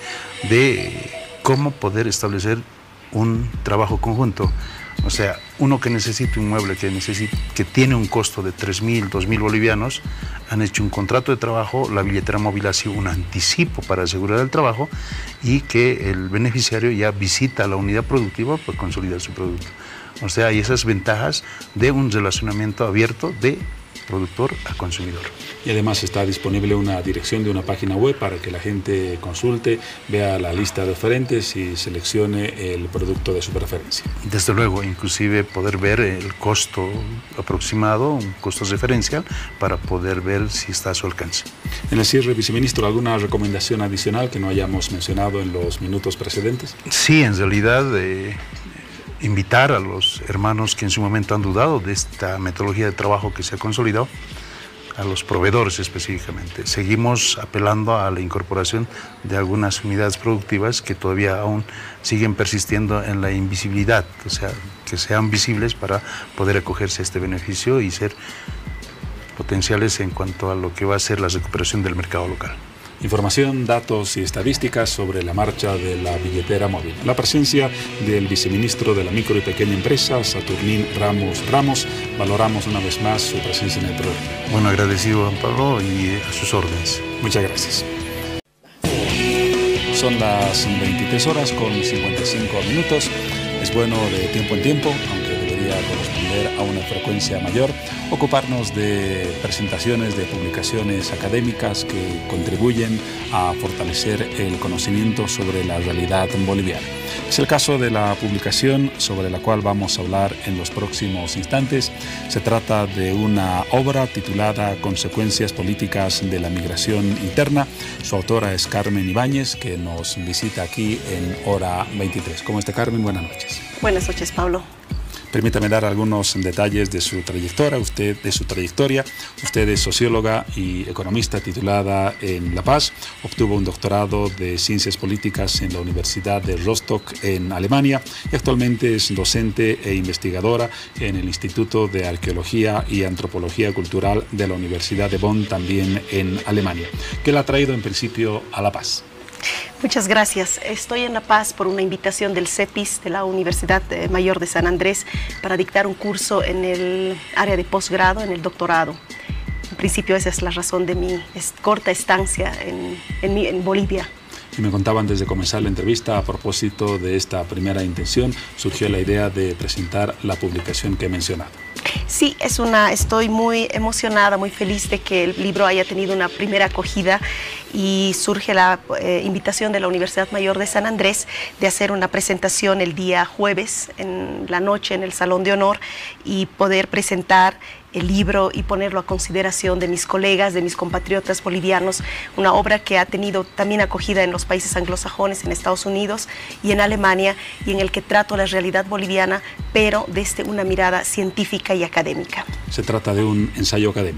de cómo poder establecer un trabajo conjunto. O sea, uno que necesite un mueble que, necesite, que tiene un costo de tres mil, dos mil bolivianos, han hecho un contrato de trabajo, la billetera móvil ha sido un anticipo para asegurar el trabajo y que el beneficiario ya visita la unidad productiva para consolidar su producto. O sea, hay esas ventajas de un relacionamiento abierto de productor a consumidor. Y además está disponible una dirección de una página web para que la gente consulte, vea la lista de oferentes y seleccione el producto de su preferencia. Desde luego, inclusive poder ver el costo aproximado, un costo referencial, para poder ver si está a su alcance. En el cierre, viceministro, ¿alguna recomendación adicional que no hayamos mencionado en los minutos precedentes? Sí, en realidad, eh, invitar a los hermanos que en su momento han dudado de esta metodología de trabajo que se ha consolidado, a los proveedores específicamente. Seguimos apelando a la incorporación de algunas unidades productivas que todavía aún siguen persistiendo en la invisibilidad, o sea, que sean visibles para poder acogerse a este beneficio y ser potenciales en cuanto a lo que va a ser la recuperación del mercado local. Información, datos y estadísticas sobre la marcha de la billetera móvil. La presencia del viceministro de la micro y pequeña empresa, Saturnín Ramos Ramos. Valoramos una vez más su presencia en el programa. Bueno, agradecido, Juan Pablo, y a sus órdenes. Muchas gracias. Son las veintitrés horas con cincuenta y cinco minutos. Es bueno de tiempo en tiempo, aunque debería corresponder a una frecuencia mayor, ocuparnos de presentaciones de publicaciones académicas que contribuyen a fortalecer el conocimiento sobre la realidad boliviana. Es el caso de la publicación sobre la cual vamos a hablar en los próximos instantes. Se trata de una obra titulada Consecuencias políticas de la migración interna. Su autora es Carmen Ibáñez, que nos visita aquí en hora veintitrés. ¿Cómo está, Carmen? Buenas noches. Buenas noches, Pablo. Permítame dar algunos detalles de su trayectoria. Usted, de su trayectoria. Usted es socióloga y economista titulada en La Paz. Obtuvo un doctorado de Ciencias Políticas en la Universidad de Rostock en Alemania y actualmente es docente e investigadora en el Instituto de Arqueología y Antropología Cultural de la Universidad de Bonn, también en Alemania. ¿Qué la ha traído en principio a La Paz? Muchas gracias. Estoy en La Paz por una invitación del CEPIS, de la Universidad Mayor de San Andrés, para dictar un curso en el área de posgrado, en el doctorado. En principio esa es la razón de mi corta estancia en, en, en Bolivia. Y me contaban antes de comenzar la entrevista, a propósito de esta primera intención, surgió la idea de presentar la publicación que he mencionado. Sí, es una, estoy muy emocionada, muy feliz de que el libro haya tenido una primera acogida y surge la eh, invitación de la Universidad Mayor de San Andrés de hacer una presentación el día jueves en la noche en el Salón de Honor y poder presentar el libro y ponerlo a consideración de mis colegas, de mis compatriotas bolivianos, una obra que ha tenido también acogida en los países anglosajones, en Estados Unidos y en Alemania, y en el que trato la realidad boliviana, pero desde una mirada científica y académica. Se trata de un ensayo académico.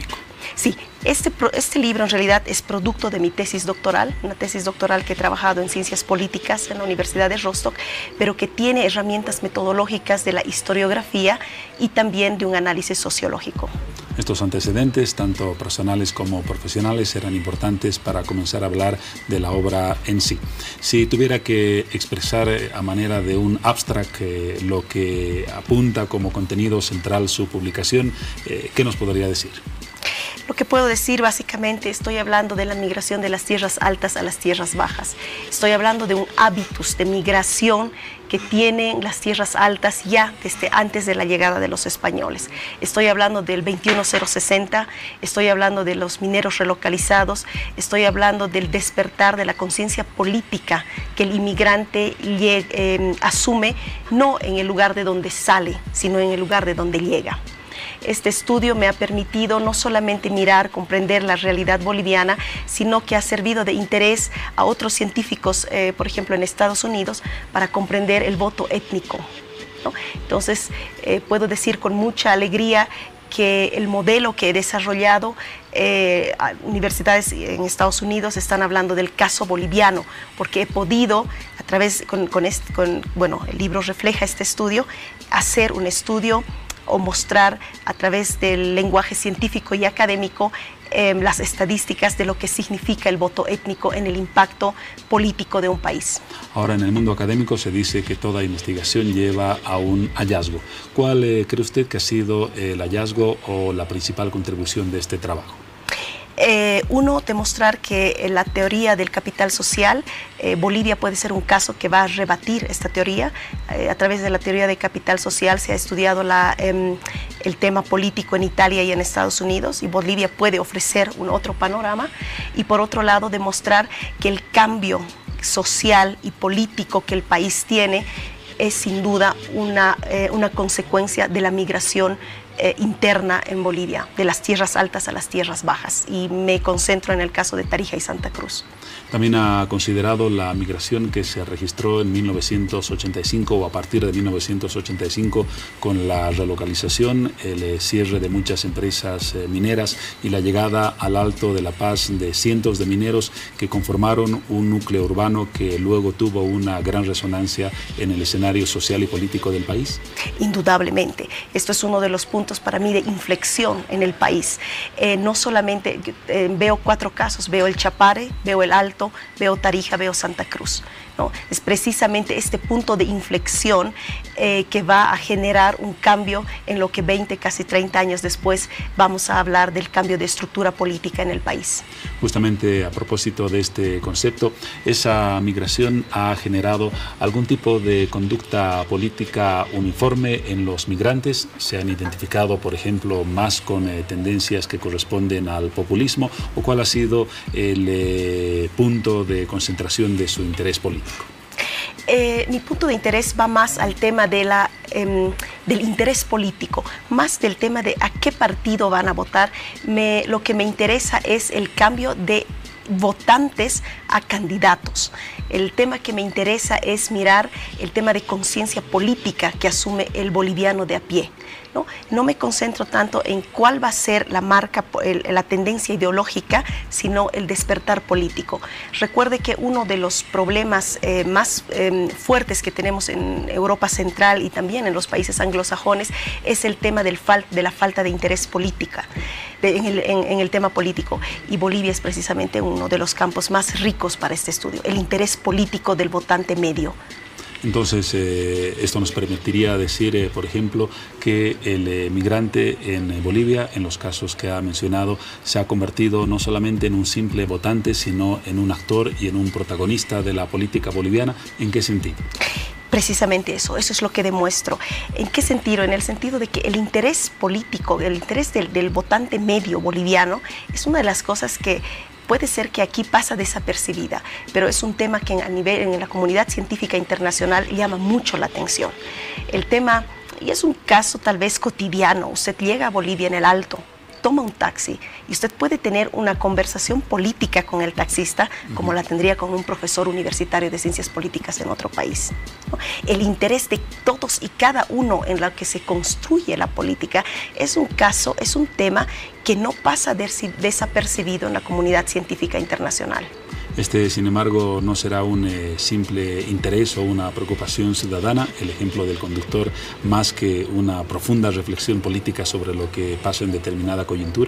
Sí, este, este libro en realidad es producto de mi tesis doctoral, una tesis doctoral que he trabajado en ciencias políticas en la Universidad de Rostock, pero que tiene herramientas metodológicas de la historiografía y también de un análisis sociológico. Estos antecedentes, tanto personales como profesionales, eran importantes para comenzar a hablar de la obra en sí. Si tuviera que expresar a manera de un abstract eh, lo que apunta como contenido central su publicación, eh, ¿qué nos podría decir? Lo que puedo decir básicamente, estoy hablando de la migración de las tierras altas a las tierras bajas. Estoy hablando de un hábitus de migración que tienen las tierras altas ya desde antes de la llegada de los españoles. Estoy hablando del veintiuno cero sesenta, estoy hablando de los mineros relocalizados, estoy hablando del despertar de la conciencia política que el inmigrante eh, asume no en el lugar de donde sale, sino en el lugar de donde llega. Este estudio me ha permitido no solamente mirar, comprender la realidad boliviana, sino que ha servido de interés a otros científicos, eh, por ejemplo en Estados Unidos, para comprender el voto étnico, ¿no? Entonces, eh, puedo decir con mucha alegría que el modelo que he desarrollado, eh, universidades en Estados Unidos están hablando del caso boliviano, porque he podido, a través, con, con este, con, bueno, el libro refleja este estudio, hacer un estudio o mostrar a través del lenguaje científico y académico eh, las estadísticas de lo que significa el voto étnico en el impacto político de un país. Ahora, en el mundo académico se dice que toda investigación lleva a un hallazgo. ¿Cuál eh, cree usted que ha sido el hallazgo o la principal contribución de este trabajo? Eh, uno, demostrar que la teoría del capital social, eh, Bolivia puede ser un caso que va a rebatir esta teoría. Eh, a través de la teoría del capital social se ha estudiado la, eh, el tema político en Italia y en Estados Unidos, y Bolivia puede ofrecer un otro panorama. Y por otro lado, demostrar que el cambio social y político que el país tiene es sin duda una, eh, una consecuencia de la migración Eh, interna en Bolivia, de las tierras altas a las tierras bajas, y me concentro en el caso de Tarija y Santa Cruz. También ha considerado la migración que se registró en mil novecientos ochenta y cinco o a partir de mil novecientos ochenta y cinco con la relocalización, el cierre de muchas empresas eh, mineras y la llegada al Alto de La Paz de cientos de mineros que conformaron un núcleo urbano que luego tuvo una gran resonancia en el escenario social y político del país. Indudablemente, esto es uno de los puntos para mí de inflexión en el país. Eh, no solamente eh, veo cuatro casos, veo el Chapare, veo el Alto, veo Tarija, veo Santa Cruz, ¿no? Es precisamente este punto de inflexión eh, que va a generar un cambio en lo que veinte, casi treinta años después vamos a hablar del cambio de estructura política en el país. Justamente a propósito de este concepto, esa migración ha generado algún tipo de conducta política uniforme en los migrantes. Se han identificado, por ejemplo, más con eh, tendencias que corresponden al populismo, o cuál ha sido el eh, punto de concentración de su interés político. Eh, mi punto de interés va más al tema de la, eh, del interés político, más del tema de a qué partido van a votar. Me, lo que me interesa es el cambio de votantes a candidatos. El tema que me interesa es mirar el tema de conciencia política que asume el boliviano de a pie, ¿no? No me concentro tanto en cuál va a ser la marca, el, la tendencia ideológica, sino el despertar político. Recuerde que uno de los problemas eh, más eh, fuertes que tenemos en Europa Central y también en los países anglosajones es el tema del fal de la falta de interés política, de, en, el, en, en el tema político. Y Bolivia es precisamente uno de los campos más ricos para este estudio, el interés político del votante medio. Entonces, eh, esto nos permitiría decir, eh, por ejemplo, que el eh, migrante en eh, Bolivia, en los casos que ha mencionado, se ha convertido no solamente en un simple votante, sino en un actor y en un protagonista de la política boliviana. ¿En qué sentido? Precisamente eso, eso es lo que demuestro. ¿En qué sentido? En el sentido de que el interés político, el interés del, del votante medio boliviano es una de las cosas que puede ser que aquí pasa desapercibida, pero es un tema que a nivel, en la comunidad científica internacional llama mucho la atención. El tema, y es un caso tal vez cotidiano, usted llega a Bolivia en el Alto, toma un taxi y usted puede tener una conversación política con el taxista como uh-huh. la tendría con un profesor universitario de ciencias políticas en otro país, ¿no? El interés de todos y cada uno en lo que se construye la política es un caso, es un tema que no pasa desapercibido en la comunidad científica internacional. Este, sin embargo, no será un eh, simple interés o una preocupación ciudadana, el ejemplo del conductor, más que una profunda reflexión política sobre lo que pasa en determinada coyuntura.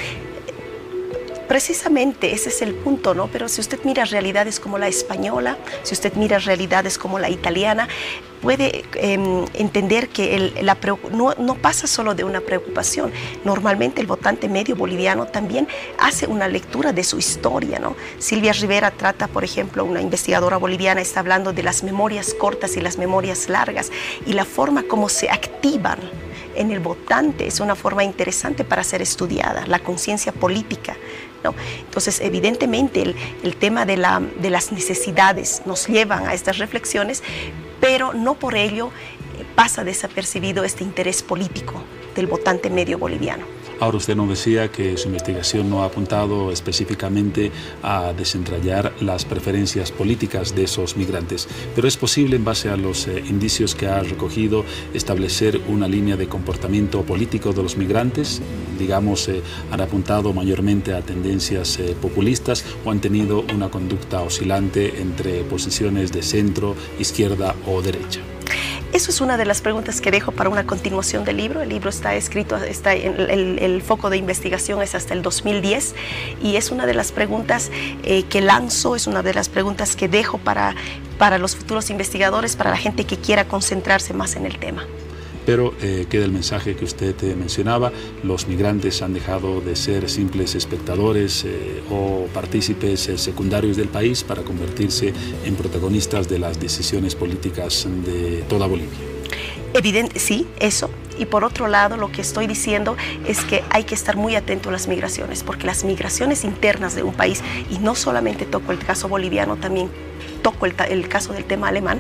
Precisamente ese es el punto, ¿no? Pero si usted mira realidades como la española, si usted mira realidades como la italiana, puede eh, entender que el, la, no, no pasa solo de una preocupación. Normalmente el votante medio boliviano también hace una lectura de su historia, ¿no? Silvia Rivera trata, por ejemplo, una investigadora boliviana está hablando de las memorias cortas y las memorias largas y la forma como se activan en el votante es una forma interesante para ser estudiada, la conciencia política, ¿no? Entonces, evidentemente, el, el tema de, la, de las necesidades nos llevan a estas reflexiones, pero no por ello pasa desapercibido este interés político del votante medio boliviano. Ahora, usted nos decía que su investigación no ha apuntado específicamente a desentrañar las preferencias políticas de esos migrantes, pero es posible, en base a los eh, indicios que ha recogido, establecer una línea de comportamiento político de los migrantes. Digamos, eh, han apuntado mayormente a tendencias eh, populistas o han tenido una conducta oscilante entre posiciones de centro, izquierda o derecha. Eso es una de las preguntas que dejo para una continuación del libro. El libro está escrito, está en, el, el foco de investigación es hasta el dos mil diez y es una de las preguntas eh, que lanzo, es una de las preguntas que dejo para, para los futuros investigadores, para la gente que quiera concentrarse más en el tema. Pero eh, queda el mensaje que usted eh, mencionaba, los migrantes han dejado de ser simples espectadores eh, o partícipes eh, secundarios del país para convertirse en protagonistas de las decisiones políticas de toda Bolivia. Evidente, sí, eso. Y por otro lado, lo que estoy diciendo es que hay que estar muy atento a las migraciones, porque las migraciones internas de un país, y no solamente toco el caso boliviano, también toco el, el caso del tema alemán,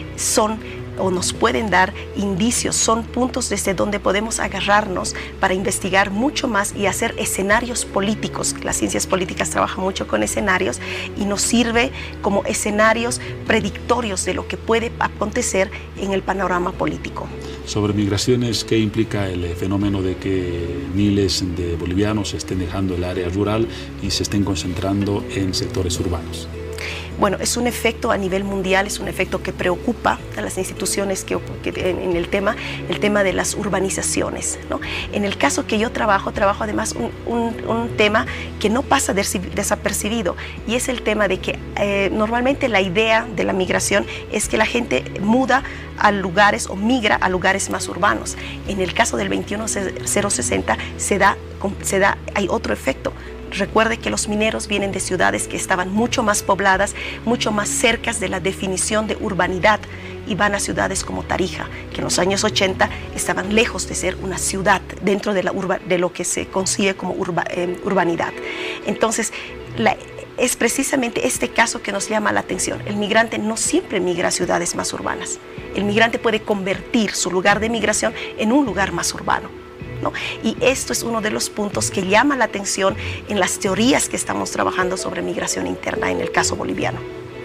son o nos pueden dar indicios, son puntos desde donde podemos agarrarnos para investigar mucho más y hacer escenarios políticos. Las ciencias políticas trabajan mucho con escenarios y nos sirve como escenarios predictorios de lo que puede acontecer en el panorama político. Sobre migraciones, ¿qué implica el fenómeno de que miles de bolivianos estén dejando el área rural y se estén concentrando en sectores urbanos? Bueno, es un efecto a nivel mundial, es un efecto que preocupa a las instituciones que, que, en el tema, el tema de las urbanizaciones, ¿no? En el caso que yo trabajo, trabajo además un, un, un tema que no pasa desapercibido y es el tema de que eh, normalmente la idea de la migración es que la gente muda a lugares o migra a lugares más urbanos. En el caso del veintiuno cero sesenta se da, se da, hay otro efecto. Recuerde que los mineros vienen de ciudades que estaban mucho más pobladas, mucho más cerca de la definición de urbanidad y van a ciudades como Tarija, que en los años ochenta estaban lejos de ser una ciudad dentro de, la urba, de lo que se concibe como urba, eh, urbanidad. Entonces, la, es precisamente este caso que nos llama la atención. El migrante no siempre migra a ciudades más urbanas. El migrante puede convertir su lugar de migración en un lugar más urbano, ¿no? Y esto es uno de los puntos que llama la atención en las teorías que estamos trabajando sobre migración interna en el caso boliviano.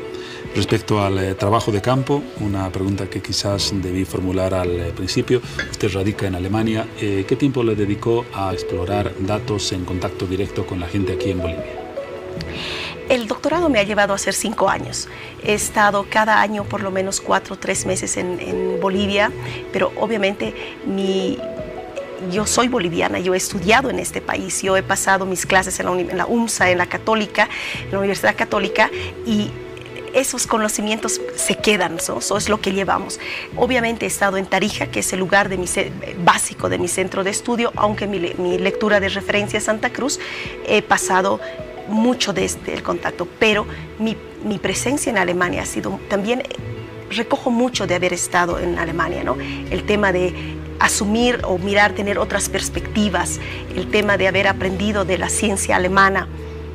Respecto al eh, trabajo de campo, una pregunta que quizás debí formular al eh, principio. Usted radica en Alemania. Eh, ¿Qué tiempo le dedicó a explorar datos en contacto directo con la gente aquí en Bolivia? El doctorado me ha llevado a hacer cinco años. He estado cada año por lo menos cuatro o tres meses en, en Bolivia, pero obviamente mi... Yo soy boliviana, yo he estudiado en este país, yo he pasado mis clases en la, en la UMSA, en la Católica, en la Universidad Católica, y esos conocimientos se quedan, ¿no? Eso es lo que llevamos. Obviamente he estado en Tarija, que es el lugar de mi, básico de mi centro de estudio, aunque mi, mi lectura de referencia es Santa Cruz, he pasado mucho desde el contacto, pero mi, mi presencia en Alemania ha sido también, recojo mucho de haber estado en Alemania, ¿no? El tema de asumir o mirar, tener otras perspectivas, el tema de haber aprendido de la ciencia alemana.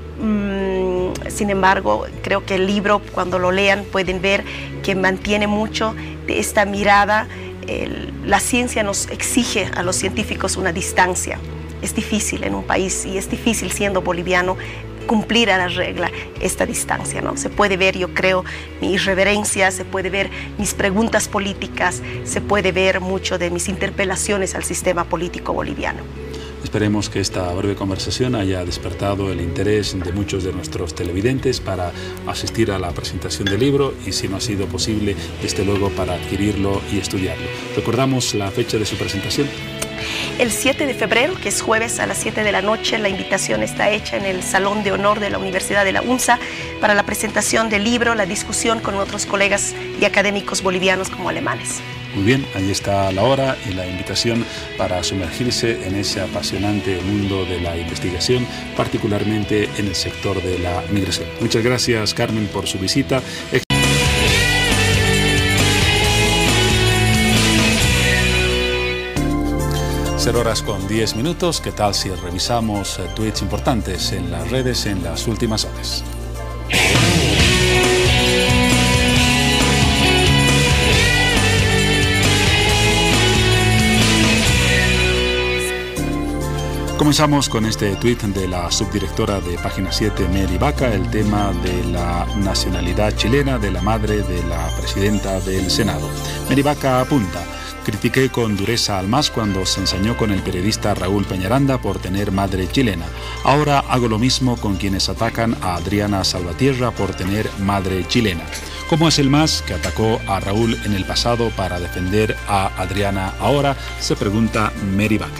Mm, sin embargo, creo que el libro, cuando lo lean, pueden ver que mantiene mucho de esta mirada. El, la ciencia nos exige a los científicos una distancia. es difícil en un país y es difícil siendo boliviano cumplir a la regla esta distancia, ¿no? Se puede ver, yo creo, mi irreverencia, se puede ver mis preguntas políticas, se puede ver mucho de mis interpelaciones al sistema político boliviano. Esperemos que esta breve conversación haya despertado el interés de muchos de nuestros televidentes para asistir a la presentación del libro y, si no ha sido posible, desde luego para adquirirlo y estudiarlo. ¿Recordamos la fecha de su presentación? El siete de febrero, que es jueves a las siete de la noche, la invitación está hecha en el Salón de Honor de la Universidad de la UNSA para la presentación del libro, la discusión con otros colegas y académicos bolivianos como alemanes. Muy bien, ahí está la hora y la invitación para sumergirse en ese apasionante mundo de la investigación, particularmente en el sector de la migración. Muchas gracias, Carmen, por su visita. cero horas con diez minutos. ¿Qué tal si revisamos eh, tweets importantes en las redes en las últimas horas? Comenzamos con este tuit de la subdirectora de Página siete, Mary Vaca, el tema de la nacionalidad chilena de la madre de la presidenta del Senado. Mary Vaca apunta: critiqué con dureza al M A S cuando se ensañó con el periodista Raúl Peñaranda por tener madre chilena. Ahora hago lo mismo con quienes atacan a Adriana Salvatierra por tener madre chilena. ¿Cómo es el M A S que atacó a Raúl en el pasado para defender a Adriana ahora?, se pregunta Mary Vaca.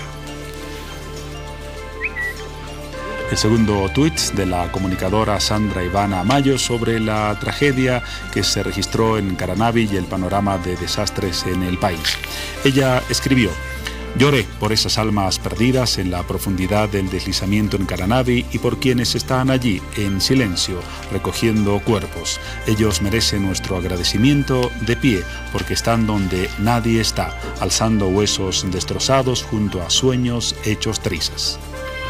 El segundo tuit de la comunicadora Sandra Ivana Amayo sobre la tragedia que se registró en Caranavi y el panorama de desastres en el país. Ella escribió: lloré por esas almas perdidas en la profundidad del deslizamiento en Caranavi y por quienes están allí en silencio recogiendo cuerpos. Ellos merecen nuestro agradecimiento de pie porque están donde nadie está, alzando huesos destrozados junto a sueños hechos trizas.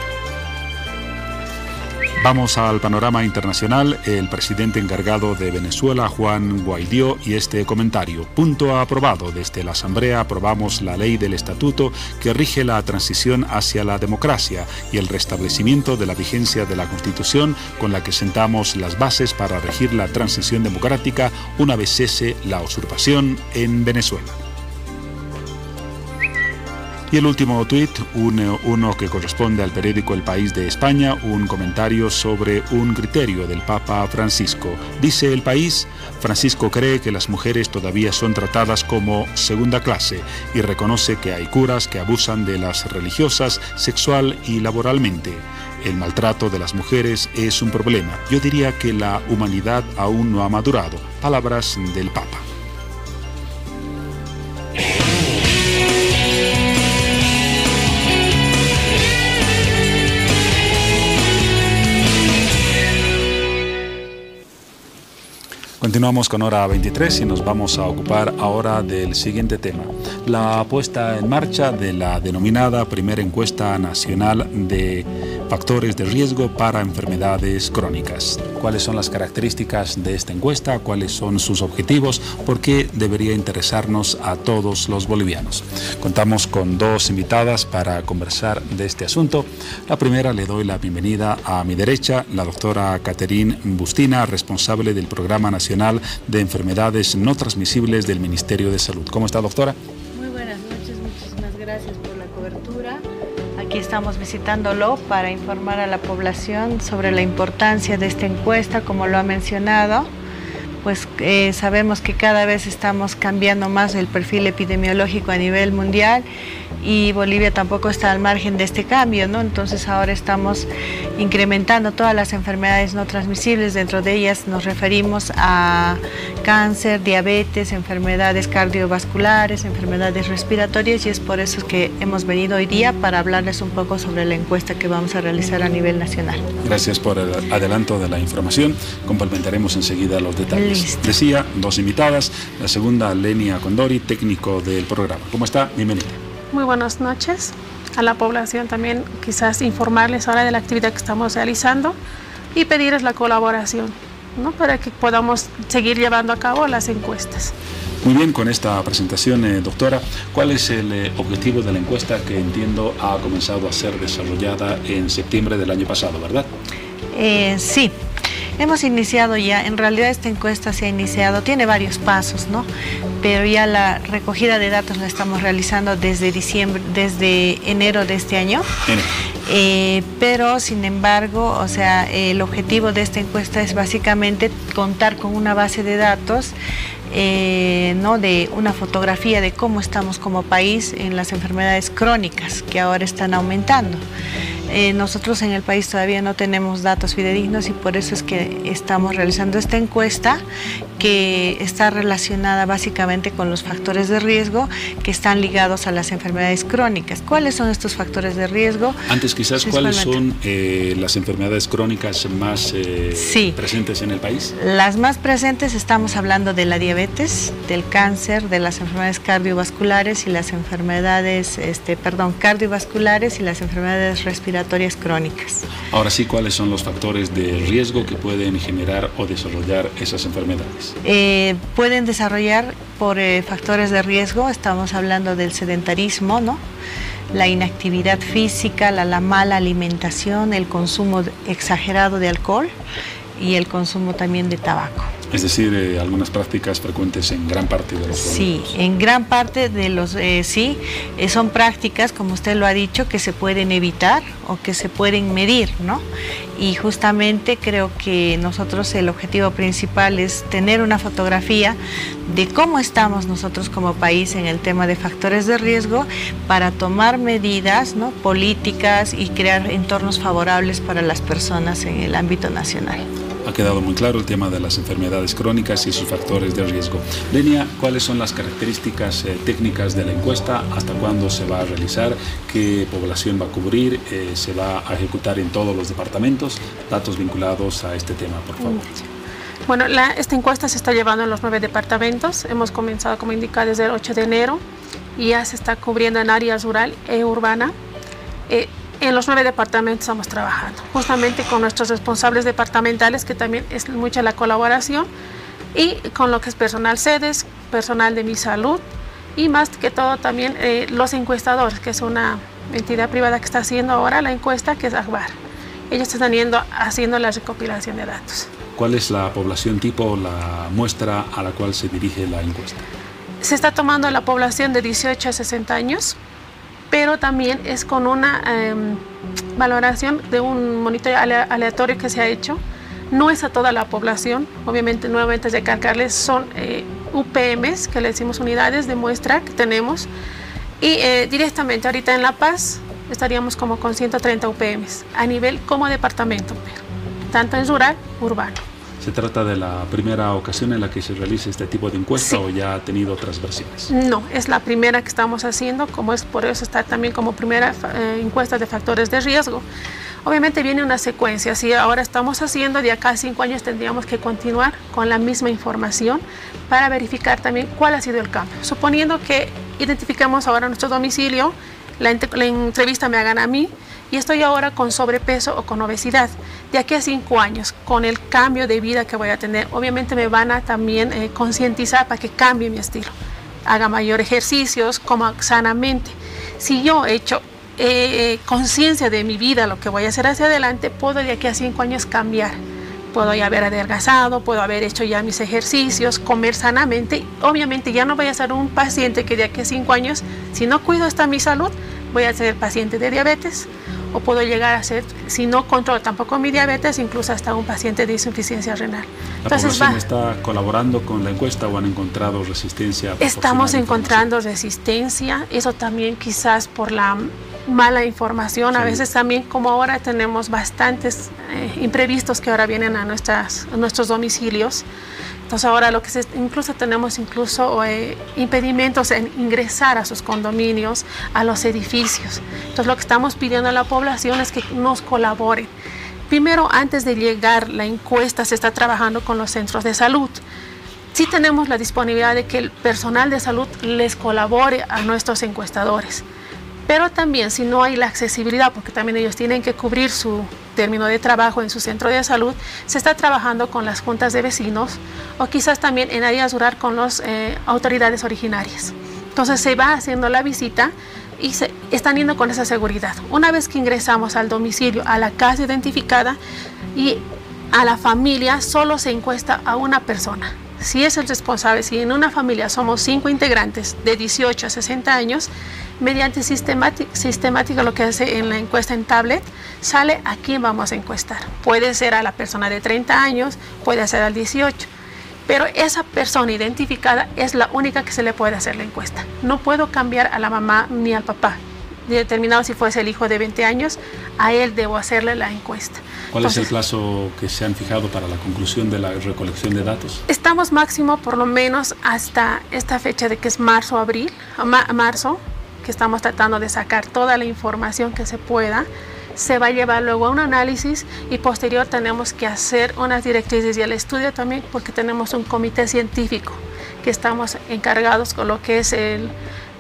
Vamos al panorama internacional. El presidente encargado de Venezuela, Juan Guaidó, y este comentario: punto aprobado. Desde la Asamblea aprobamos la ley del estatuto que rige la transición hacia la democracia y el restablecimiento de la vigencia de la Constitución, con la que sentamos las bases para regir la transición democrática una vez cese la usurpación en Venezuela. Y el último tuit, uno, uno que corresponde al periódico El País de España, un comentario sobre un criterio del Papa Francisco. Dice El País: Francisco cree que las mujeres todavía son tratadas como segunda clase y reconoce que hay curas que abusan de las religiosas sexual y laboralmente. El maltrato de las mujeres es un problema. Yo diría que la humanidad aún no ha madurado. Palabras del Papa. Continuamos con Hora veintitrés y nos vamos a ocupar ahora del siguiente tema: la puesta en marcha de la denominada primera encuesta nacional de factores de riesgo para enfermedades crónicas. ¿Cuáles son las características de esta encuesta? ¿Cuáles son sus objetivos? ¿Por qué debería interesarnos a todos los bolivianos? Contamos con dos invitadas para conversar de este asunto. La primera, le doy la bienvenida a mi derecha, la doctora Caterine Bustina, responsable del Programa Nacional de Enfermedades No Transmisibles del Ministerio de Salud. ¿Cómo está, doctora? Muy buenas noches, muchísimas gracias por la cobertura. Aquí estamos visitándolo para informar a la población sobre la importancia de esta encuesta, como lo ha mencionado. Pues eh, sabemos que cada vez estamos cambiando más el perfil epidemiológico a nivel mundial y Bolivia tampoco está al margen de este cambio, ¿no? Entonces ahora estamos incrementando todas las enfermedades no transmisibles. Dentro de ellas nos referimos a cáncer, diabetes, enfermedades cardiovasculares, enfermedades respiratorias, y es por eso que hemos venido hoy día para hablarles un poco sobre la encuesta que vamos a realizar a nivel nacional. Gracias por el adelanto de la información. Complementaremos enseguida los detalles. Listo. Decía, dos invitadas. La segunda, Lenia Condori, técnico del programa. ¿Cómo está? Bienvenida. Muy buenas noches a la población. También quizás informarles ahora de la actividad que estamos realizando y pedirles la colaboración, ¿no?, para que podamos seguir llevando a cabo las encuestas. Muy bien, con esta presentación, eh, doctora, ¿cuál es el eh, objetivo de la encuesta que entiendo ha comenzado a ser desarrollada en septiembre del año pasado, verdad? Eh, sí. Hemos iniciado ya, en realidad esta encuesta se ha iniciado, tiene varios pasos, ¿no? Pero ya la recogida de datos la estamos realizando desde diciembre, desde enero de este año. Eh, pero sin embargo, o sea, el objetivo de esta encuesta es básicamente contar con una base de datos, eh, ¿no? De una fotografía de cómo estamos como país en las enfermedades crónicas que ahora están aumentando. Eh, nosotros en el país todavía no tenemos datos fidedignos y por eso es que estamos realizando esta encuesta que está relacionada básicamente con los factores de riesgo que están ligados a las enfermedades crónicas. ¿Cuáles son estos factores de riesgo? Antes quizás, ¿cuáles son eh, las enfermedades crónicas más eh, sí. presentes en el país? Las más presentes estamos hablando de la diabetes, del cáncer, de las enfermedades cardiovasculares y las enfermedades, este, perdón, cardiovasculares y las enfermedades respiratorias crónicas. Ahora sí, ¿cuáles son los factores de riesgo que pueden generar o desarrollar esas enfermedades? Eh, pueden desarrollar por eh, factores de riesgo, estamos hablando del sedentarismo, ¿no? La inactividad física, la, la mala alimentación, el consumo exagerado de alcohol y el consumo también de tabaco. Es decir, eh, algunas prácticas frecuentes en gran parte de los Sí, productos. En gran parte de los, eh, sí, eh, son prácticas, como usted lo ha dicho, que se pueden evitar o que se pueden medir, ¿no? Y justamente creo que nosotros el objetivo principal es tener una fotografía de cómo estamos nosotros como país en el tema de factores de riesgo para tomar medidas, ¿no? Políticas y crear entornos favorables para las personas en el ámbito nacional. Ha quedado muy claro el tema de las enfermedades crónicas y sus factores de riesgo. Lenia, ¿cuáles son las características eh, técnicas de la encuesta? ¿Hasta cuándo se va a realizar? ¿Qué población va a cubrir? Eh, ¿Se va a ejecutar en todos los departamentos? Datos vinculados a este tema, por favor. Bueno, la, esta encuesta se está llevando en los nueve departamentos. Hemos comenzado, como indica, desde el ocho de enero y ya se está cubriendo en área rural e urbana. Eh, En los nueve departamentos estamos trabajando, justamente con nuestros responsables departamentales, que también es mucha la colaboración, y con lo que es personal sedes, personal de Mi Salud, y más que todo también eh, los encuestadores, que es una entidad privada que está haciendo ahora la encuesta, que es Agbar. Ellos están yendo, haciendo la recopilación de datos. ¿Cuál es la población tipo, la muestra a la cual se dirige la encuesta? Se está tomando la población de dieciocho a sesenta años, pero también es con una eh, valoración de un monitoreo aleatorio que se ha hecho. No es a toda la población, obviamente nuevamente recalcarles, son eh, U P Ms, que le decimos unidades de muestra que tenemos, y eh, directamente ahorita en La Paz estaríamos como con ciento treinta U P Ms, a nivel como departamento, pero tanto en rural, urbano. ¿Se trata de la primera ocasión en la que se realiza este tipo de encuesta sí. o ya ha tenido otras versiones? No, es la primera que estamos haciendo, como es por eso está también como primera eh, encuesta de factores de riesgo. Obviamente viene una secuencia, si ahora estamos haciendo, de acá a cinco años tendríamos que continuar con la misma información para verificar también cuál ha sido el cambio. Suponiendo que identificamos ahora nuestro domicilio, la, la entrevista me hagan a mí, y estoy ahora con sobrepeso o con obesidad. De aquí a cinco años, con el cambio de vida que voy a tener, obviamente me van a también eh, concientizar para que cambie mi estilo, haga mayor ejercicios, coma sanamente. Si yo he hecho eh, conciencia de mi vida, lo que voy a hacer hacia adelante, puedo de aquí a cinco años cambiar. Puedo ya haber adelgazado, puedo haber hecho ya mis ejercicios, comer sanamente. Obviamente ya no voy a ser un paciente que de aquí a cinco años, si no cuido esta mi salud, voy a ser paciente de diabetes, o puedo llegar a ser, si no controlo tampoco mi diabetes, incluso hasta un paciente de insuficiencia renal. ¿La Entonces, población va, está colaborando con la encuesta o han encontrado resistencia? Estamos encontrando resistencia, eso también quizás por la mala información, sí. A veces también como ahora tenemos bastantes eh, imprevistos que ahora vienen a, nuestras, a nuestros domicilios. Entonces ahora lo que se, incluso tenemos incluso eh, impedimentos en ingresar a sus condominios, a los edificios. Entonces lo que estamos pidiendo a la población es que nos colaboren. Primero, antes de llegar la encuesta, se está trabajando con los centros de salud. Sí tenemos la disponibilidad de que el personal de salud les colabore a nuestros encuestadores. Pero también si no hay la accesibilidad, porque también ellos tienen que cubrir su término de trabajo en su centro de salud, se está trabajando con las juntas de vecinos o quizás también en áreas rurales con las eh, autoridades originarias. Entonces se va haciendo la visita y se están yendo con esa seguridad. Una vez que ingresamos al domicilio, a la casa identificada y a la familia, solo se encuesta a una persona. Si es el responsable, si en una familia somos cinco integrantes de dieciocho a sesenta años, mediante sistemática, sistemática lo que hace en la encuesta en tablet, sale a quién vamos a encuestar. Puede ser a la persona de treinta años, puede ser al dieciocho, pero esa persona identificada es la única que se le puede hacer la encuesta. No puedo cambiar a la mamá ni al papá. Determinado si fuese el hijo de veinte años, a él debo hacerle la encuesta. ¿Cuál Entonces, es el plazo que se han fijado para la conclusión de la recolección de datos? Estamos máximo por lo menos hasta esta fecha de que es marzo, abril, ma marzo, que estamos tratando de sacar toda la información que se pueda. Se va a llevar luego a un análisis y posterior tenemos que hacer unas directrices y el estudio también, porque tenemos un comité científico que estamos encargados con lo que es el...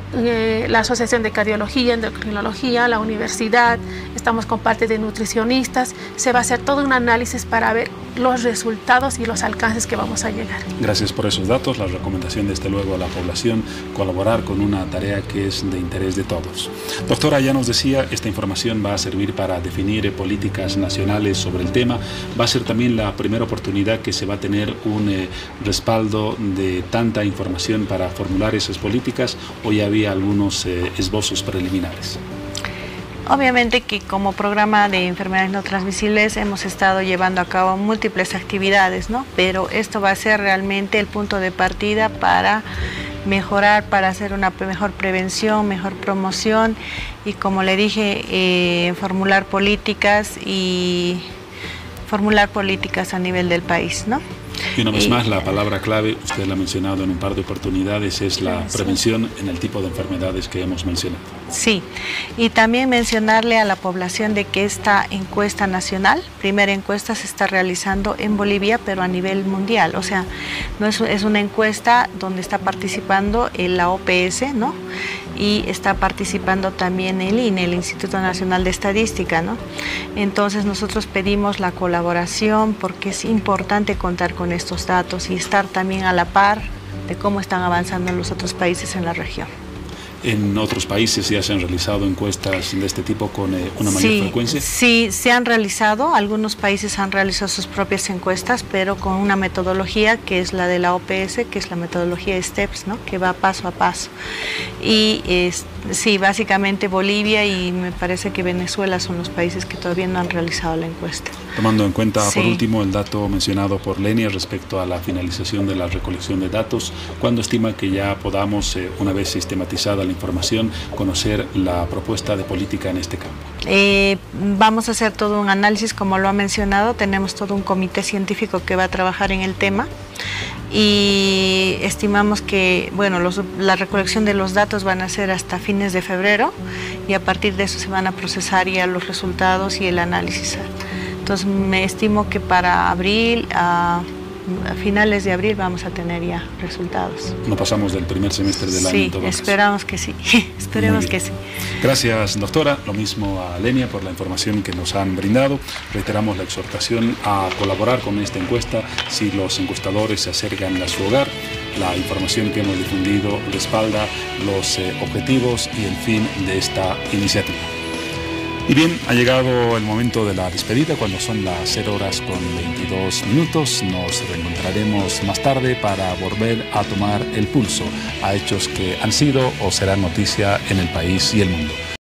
Eh, la Asociación de Cardiología, Endocrinología, la universidad, estamos con parte de nutricionistas, se va a hacer todo un análisis para ver los resultados y los alcances que vamos a llegar. Gracias por esos datos, la recomendación desde luego a la población, colaborar con una tarea que es de interés de todos. Doctora, ya nos decía, esta información va a servir para definir políticas nacionales sobre el tema, va a ser también la primera oportunidad que se va a tener un eh, respaldo de tanta información para formular esas políticas, o ya había algunos eh, esbozos preliminares. Obviamente que como programa de enfermedades no transmisibles hemos estado llevando a cabo múltiples actividades, ¿no? Pero esto va a ser realmente el punto de partida para mejorar, para hacer una mejor prevención, mejor promoción y, como le dije, eh, formular políticas y formular políticas a nivel del país, ¿no? Y una vez y, más, la palabra clave, usted la ha mencionado en un par de oportunidades, es la prevención en el tipo de enfermedades que hemos mencionado. Sí, y también mencionarle a la población de que esta encuesta nacional, primera encuesta, se está realizando en Bolivia, pero a nivel mundial. O sea, no es, es una encuesta donde está participando la O P S, ¿no? Y está participando también el I N E, el Instituto Nacional de Estadística, ¿no? Entonces nosotros pedimos la colaboración porque es importante contar con estos datos y estar también a la par de cómo están avanzando en los otros países en la región. ¿En otros países ya se han realizado encuestas de este tipo con eh, una mayor sí, frecuencia? Sí, se han realizado, algunos países han realizado sus propias encuestas, pero con una metodología que es la de la O P S, que es la metodología STEPS, ¿no? Que va paso a paso. Y es, sí, básicamente Bolivia y me parece que Venezuela son los países que todavía no han realizado la encuesta. Tomando en cuenta, sí. por último, el dato mencionado por Lenia respecto a la finalización de la recolección de datos, ¿cuándo estima que ya podamos, eh, una vez sistematizada la información, conocer la propuesta de política en este campo? Eh, vamos a hacer todo un análisis, como lo ha mencionado, tenemos todo un comité científico que va a trabajar en el tema y estimamos que, bueno, los, la recolección de los datos van a ser hasta fines de febrero y a partir de eso se van a procesar ya los resultados y el análisis. Entonces me estimo que para abril, a, a finales de abril vamos a tener ya resultados. No pasamos del primer semestre del sí, año en todo caso. Esperamos que sí, esperemos que sí. Gracias, doctora. Lo mismo a Lenia por la información que nos han brindado. Reiteramos la exhortación a colaborar con esta encuesta si los encuestadores se acercan a su hogar. La información que hemos difundido respalda los eh, objetivos y el fin de esta iniciativa. Y bien, ha llegado el momento de la despedida, cuando son las cero horas con veintidós minutos. Nos reencontraremos más tarde para volver a tomar el pulso a hechos que han sido o serán noticia en el país y el mundo.